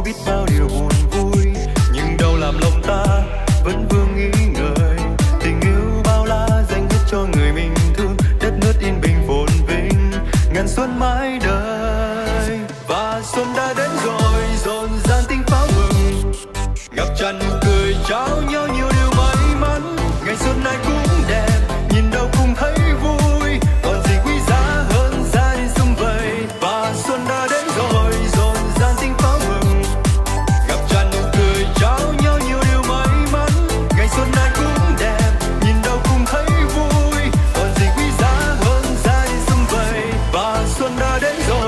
biết bao điều buồn vui, nhưng đâu làm lòng ta vẫn vương nghĩ ngợi. Tình yêu bao la dành hết cho người mình thương, đất nước yên bình phồn vinh, ngàn xuân mãi đời. Và xuân đã đến rồi, rộn ràng tiếng pháo mừng, ngập tràn nụ cười trao nhau nhiều điều may mắn. Ngày xuân này cũng đẹp, nhìn đâu cũng thấy vui, còn gì quý giá hơn gia đình sum vầy. Và xuân đã đến rồi, rộn ràng tiếng pháo mừng, ngập tràn nụ cười trao nhau nhiều điều may mắn. Ngày xuân này cũng đẹp, nhìn đâu cũng thấy vui, còn gì quý giá hơn gia đình sum vầy. Và xuân đã đến rồi.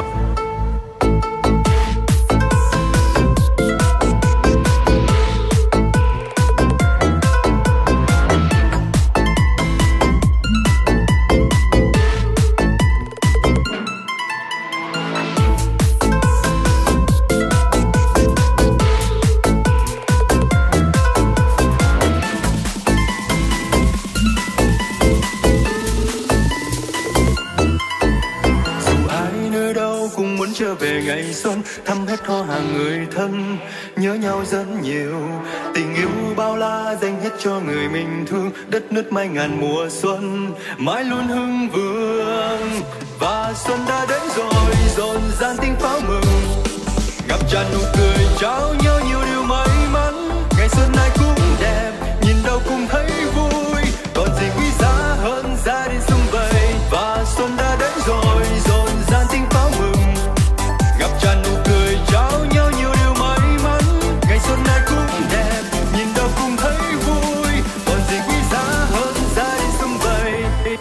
Trở về ngày xuân, thăm hết họ hàng người thân, nhớ nhau rất nhiều. Tình yêu bao la dành hết cho người mình thương, đất nước mai ngàn mùa xuân mãi luôn hưng vương. Và xuân đã đến rồi, rộn ràng tiếng pháo mừng, ngập tràn nụ cười trao nhau nhiều điều may mắn. Ngày xuân này cũng đẹp, nhìn đâu cũng thấy vui, còn gì quý giá hơn gia đình sum vầy. Và xuân đã đến rồi, rộn ràng tiếng pháo mừng, ngập tràn nụ cười trao nhau nhiều điều may mắn. Ngày xuân này cũng đẹp, nhìn đâu cũng thấy vui, còn gì quý giá hơn gia đình sum vầy.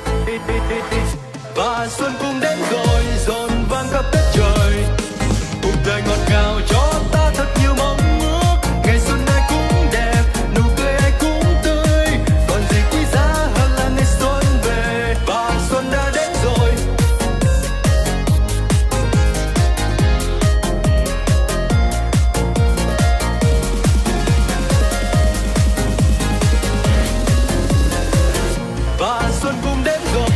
Và xuân cũng đến rồi, rộn vang khắp đất trời, cuộc đời ngọt ngào cho ta thật nhiều mong ước. Ngày xuân này cũng đẹp, nụ cười ai cũng tươi, còn gì quý giá hơn là ngày xuân về. Và xuân đã đến rồi. Và xuân cũng đến rồi.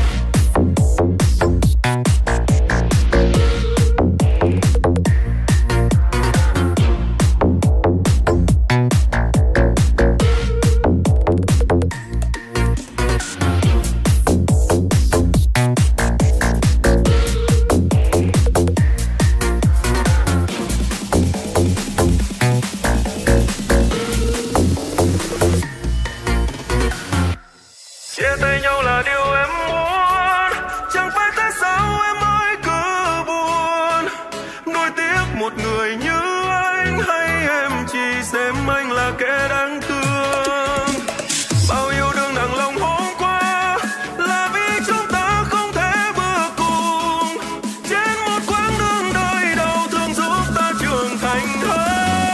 Chia tay nhau là điều em muốn, chẳng phải tại sao em mới cứ buồn. Nuối tiếc một người như anh, hay em chỉ xem anh là kẻ đáng thương. Bao yêu đương nặng lòng hôm qua là vì chúng ta không thể bước cùng trên một quãng đường đời đau thương giúp ta trưởng thành hơn.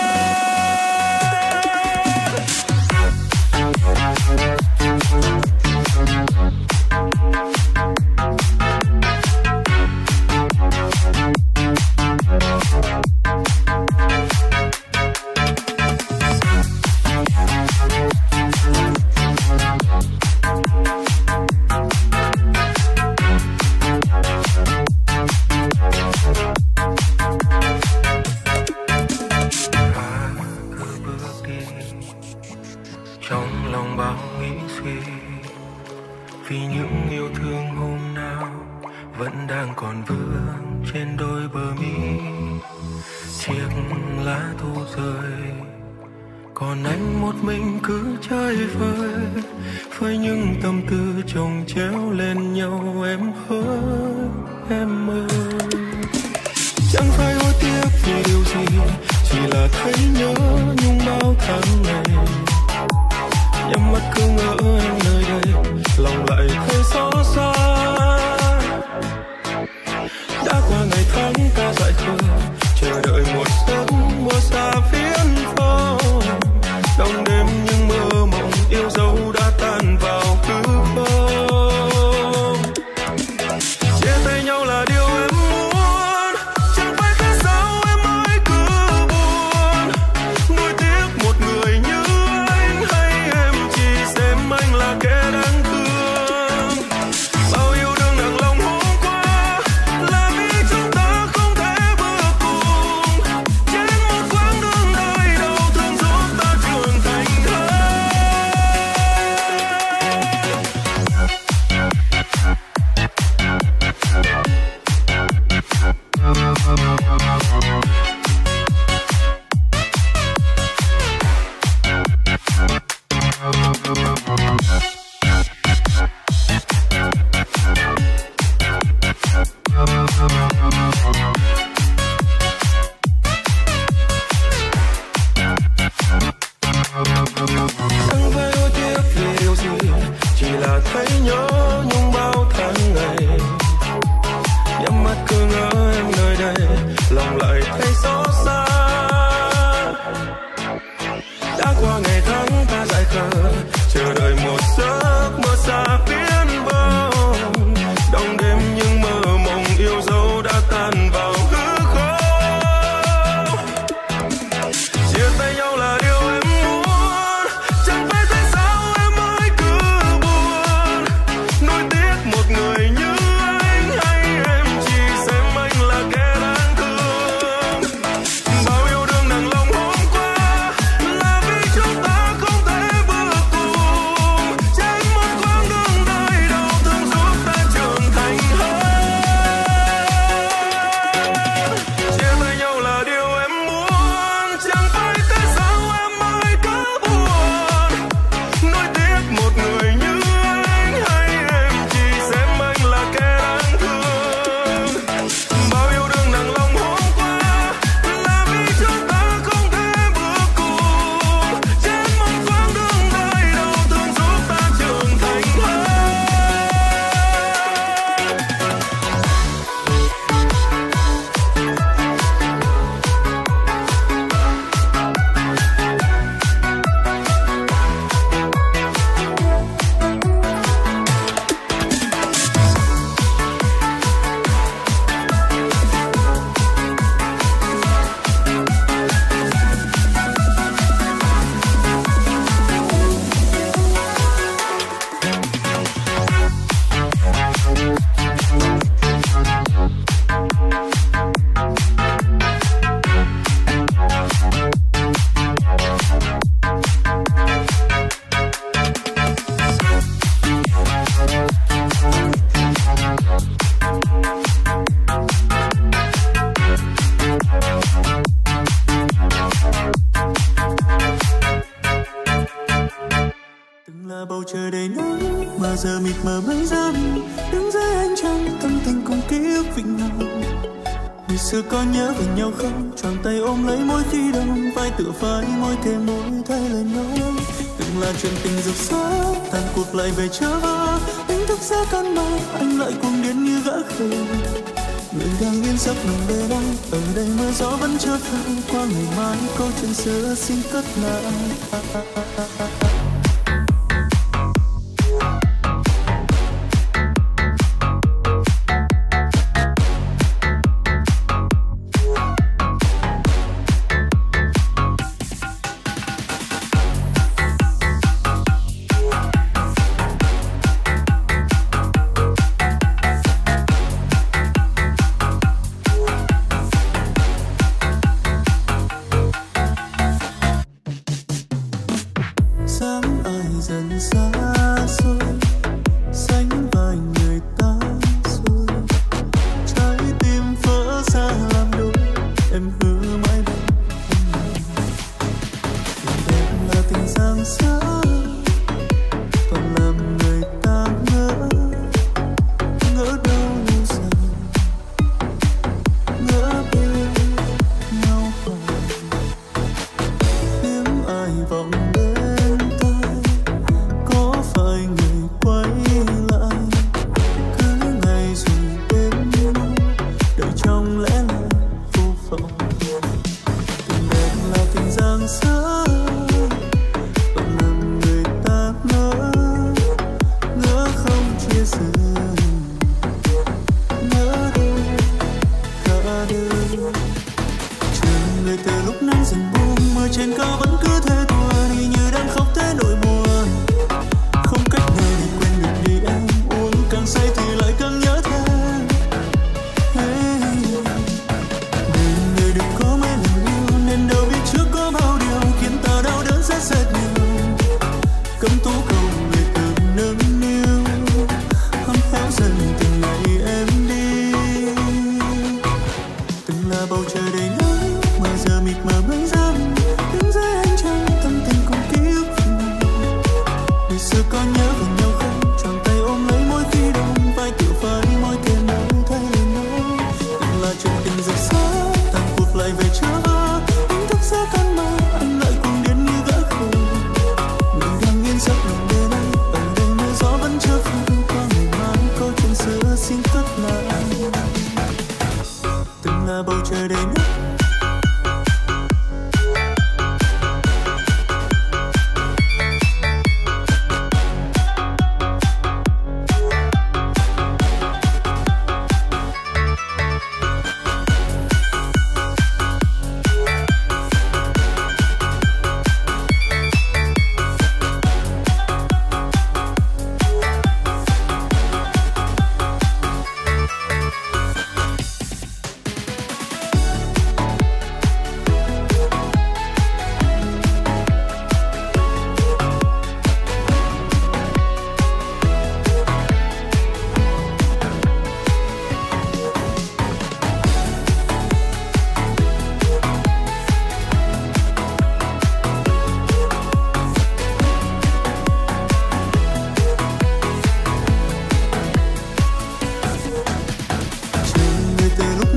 Trong lòng bao nghĩ suy, vì những yêu thương hôm nào vẫn đang còn vương trên đôi bờ mi. Chiếc lá thu rơi, còn anh một mình cứ chơi vơi, với những tâm tư chồng chéo lên nhau. Em hỡi em ơi, chẳng phải hối tiếc vì điều gì, chỉ là thấy nhớ nhung bao tháng ngày. Nhắm mắt cứ ngỡ em nơi đây, lòng lại thấy xót xa. Đã qua ngày tháng ta dại khờ, chờ đợi một giấc mùa xa phiến phố. Đông đêm những mơ mộng yêu dấu đã tan vào hư không. Chia tay nhau là điều em muốn, chẳng phải tại sao em mới cứ buồn. Nuối tiếc một người như anh, hay em chỉ xem anh là kẻ đáng thương. Bao yêu Chẳng phải hối tiếc vì điều gì, chỉ là thấy nhớ nhung bao tháng ngày. Nhắm mắt cứ ngỡ em nơi đây, lòng lại thấy xót xa. Đã qua ngày tháng ta dại khờ, chờ đợi một giấc mơ xa biến vông. Đông đêm những mơ mộng yêu dấu đã tan vào hư không. Chia tay nhau là điều em muốn, chẳng phải tại sao em mới cứ buồn. Nuối tiếc một người như anh, hay em chỉ xem anh là kẻ đáng thương. Bao yêu đương nặng lòng hôm qua là vì chúng ta không thể bước cùng. Trên một quãng đường đời đau thương giúp ta trưởng thành hơn. Chia tay nhau là điều em muốn, chẳng phải tại sao em mới cứ buồn. Nuối tiếc một người như anh, hay em chỉ xem anh là kẻ đáng thương. Bao yêu đương nặng lòng hôm qua là vì chúng ta không thể bước cùng. Trên một quãng đường đời đau thương giúp ta trưởng thành hơn. Từng là bầu trời đầy nắng mà giờ mịt mờ mấy giây, đứng dưới ánh trăng tâm tình cùng ký ức vĩnh hằng. Ngày xưa có nhớ về nhau không, choàng tay ôm lấy mỗi khi đông, vai tựa vai môi kề môi thay lời nói. Từng là chuyện tình rực rỡ tàn cuộc lại về chớ vỡ, đánh thức ra cơn mơ anh lại cuồng điên như gã khờ. Người đang yên giấc nằm về đâu, ở đây mưa gió vẫn chưa phai qua ngày mai, câu chuyện xưa xin cất lại.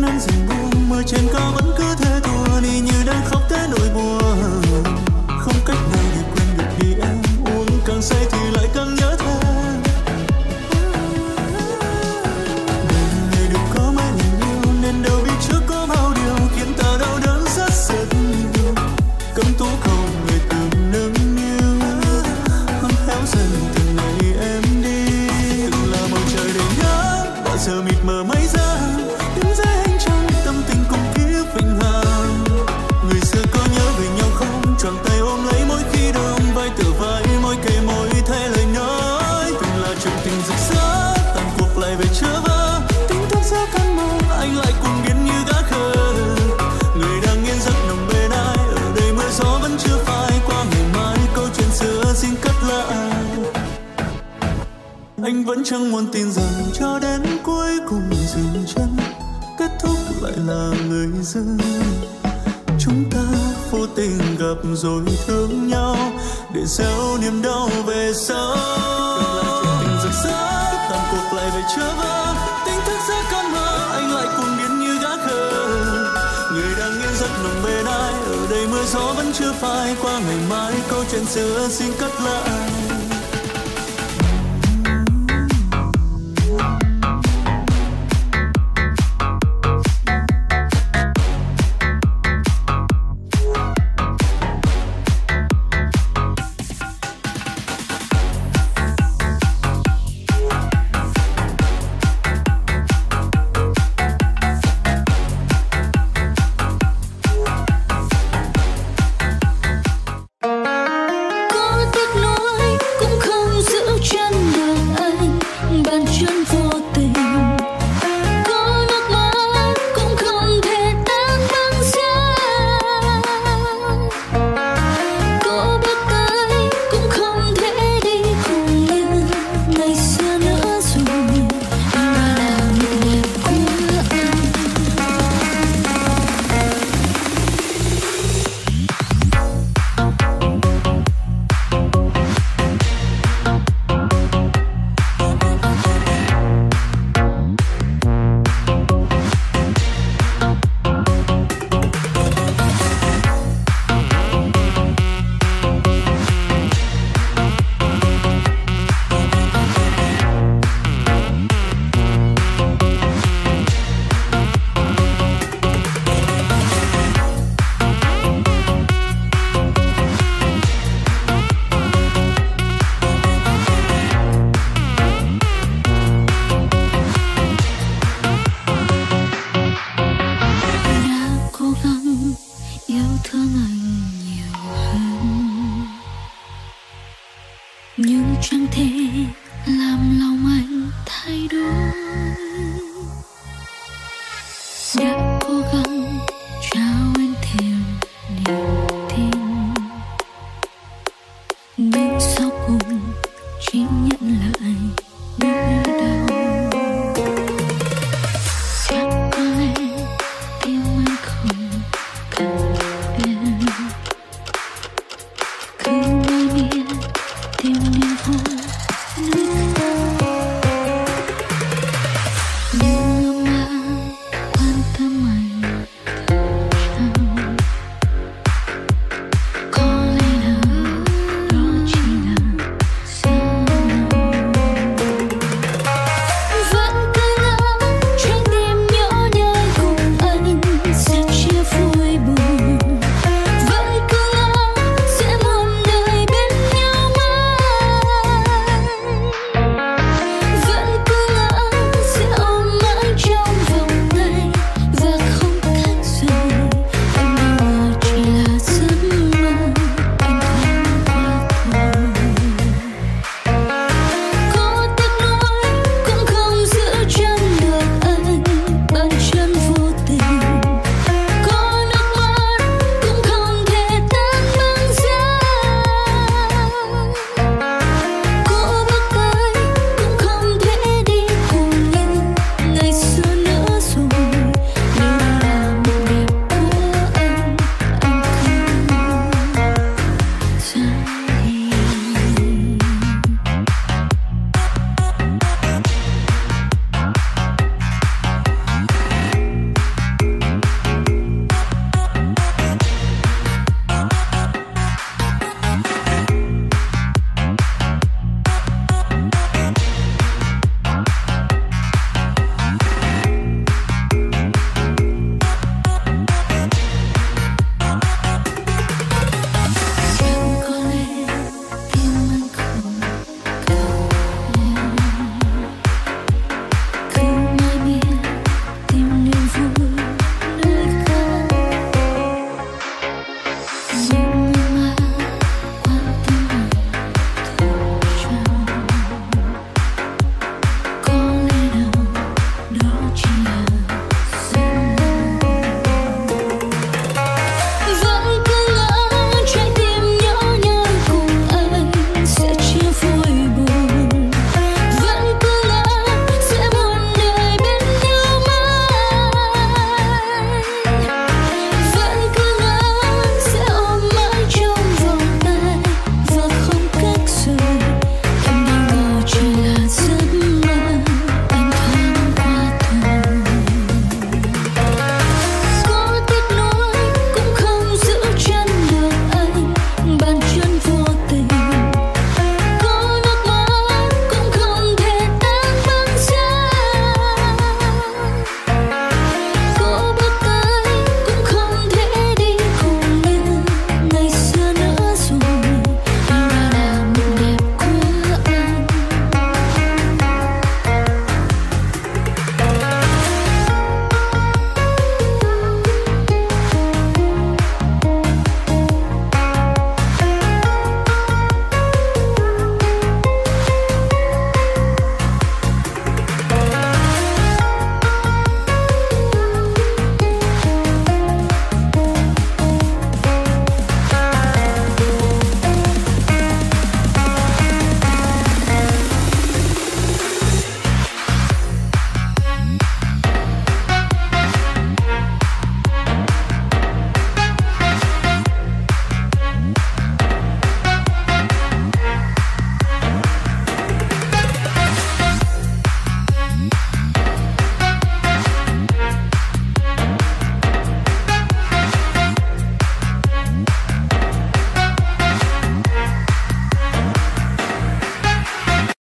nắng dần buông, mưa trên cao vẫn cứ thế thua đi như đang khóc thế nỗi buồn. Không cách nào để quên được đi em, uống càng say thì lại càng nhớ thêm. Đời này đâu có mấy lần yêu nên đâu biết trước có bao điều khiến ta đau đớn rất rất nhiều. Cấm tố cầu người từng nâng niu, hâm héo dần từng ngày em đi. Từng là bầu trời đầy nắng, bao giờ mịt mờ mây ra, đứng dưới ánh trăng tâm tình cùng ký ức vĩnh hằng. Người xưa có nhớ về nhau không? Choàng tay ôm lấy mỗi khi đông, vai tựa vai môi kề môi thay lời nói. Từng là chuyện tình rực rỡ, tàn cuộc lại về chớ vỡ. Tính thức giữa cơn mơ, anh lại cùng biến như gã khờ. Người đang yên giấc nồng bên ai, ở đây mưa gió vẫn chưa phai. Qua ngày mai câu chuyện xưa xin cất lại. Anh vẫn chẳng muốn tin rằng cho đến cuối cùng dừng chân, kết thúc lại là người dưng. Chúng ta vô tình gặp rồi thương nhau, để giấu niềm đau về sau. Từng là chuyện tình rực rỡ, tàn cuộc lại về chớ vỡ. Tỉnh thức giữa cơn mơ, anh lại cuồng biến như gã khờ. Người đang yên giấc nồng bên ai, ở đây mưa gió vẫn chưa phai. Qua ngày mai câu chuyện xưa xin cất lại.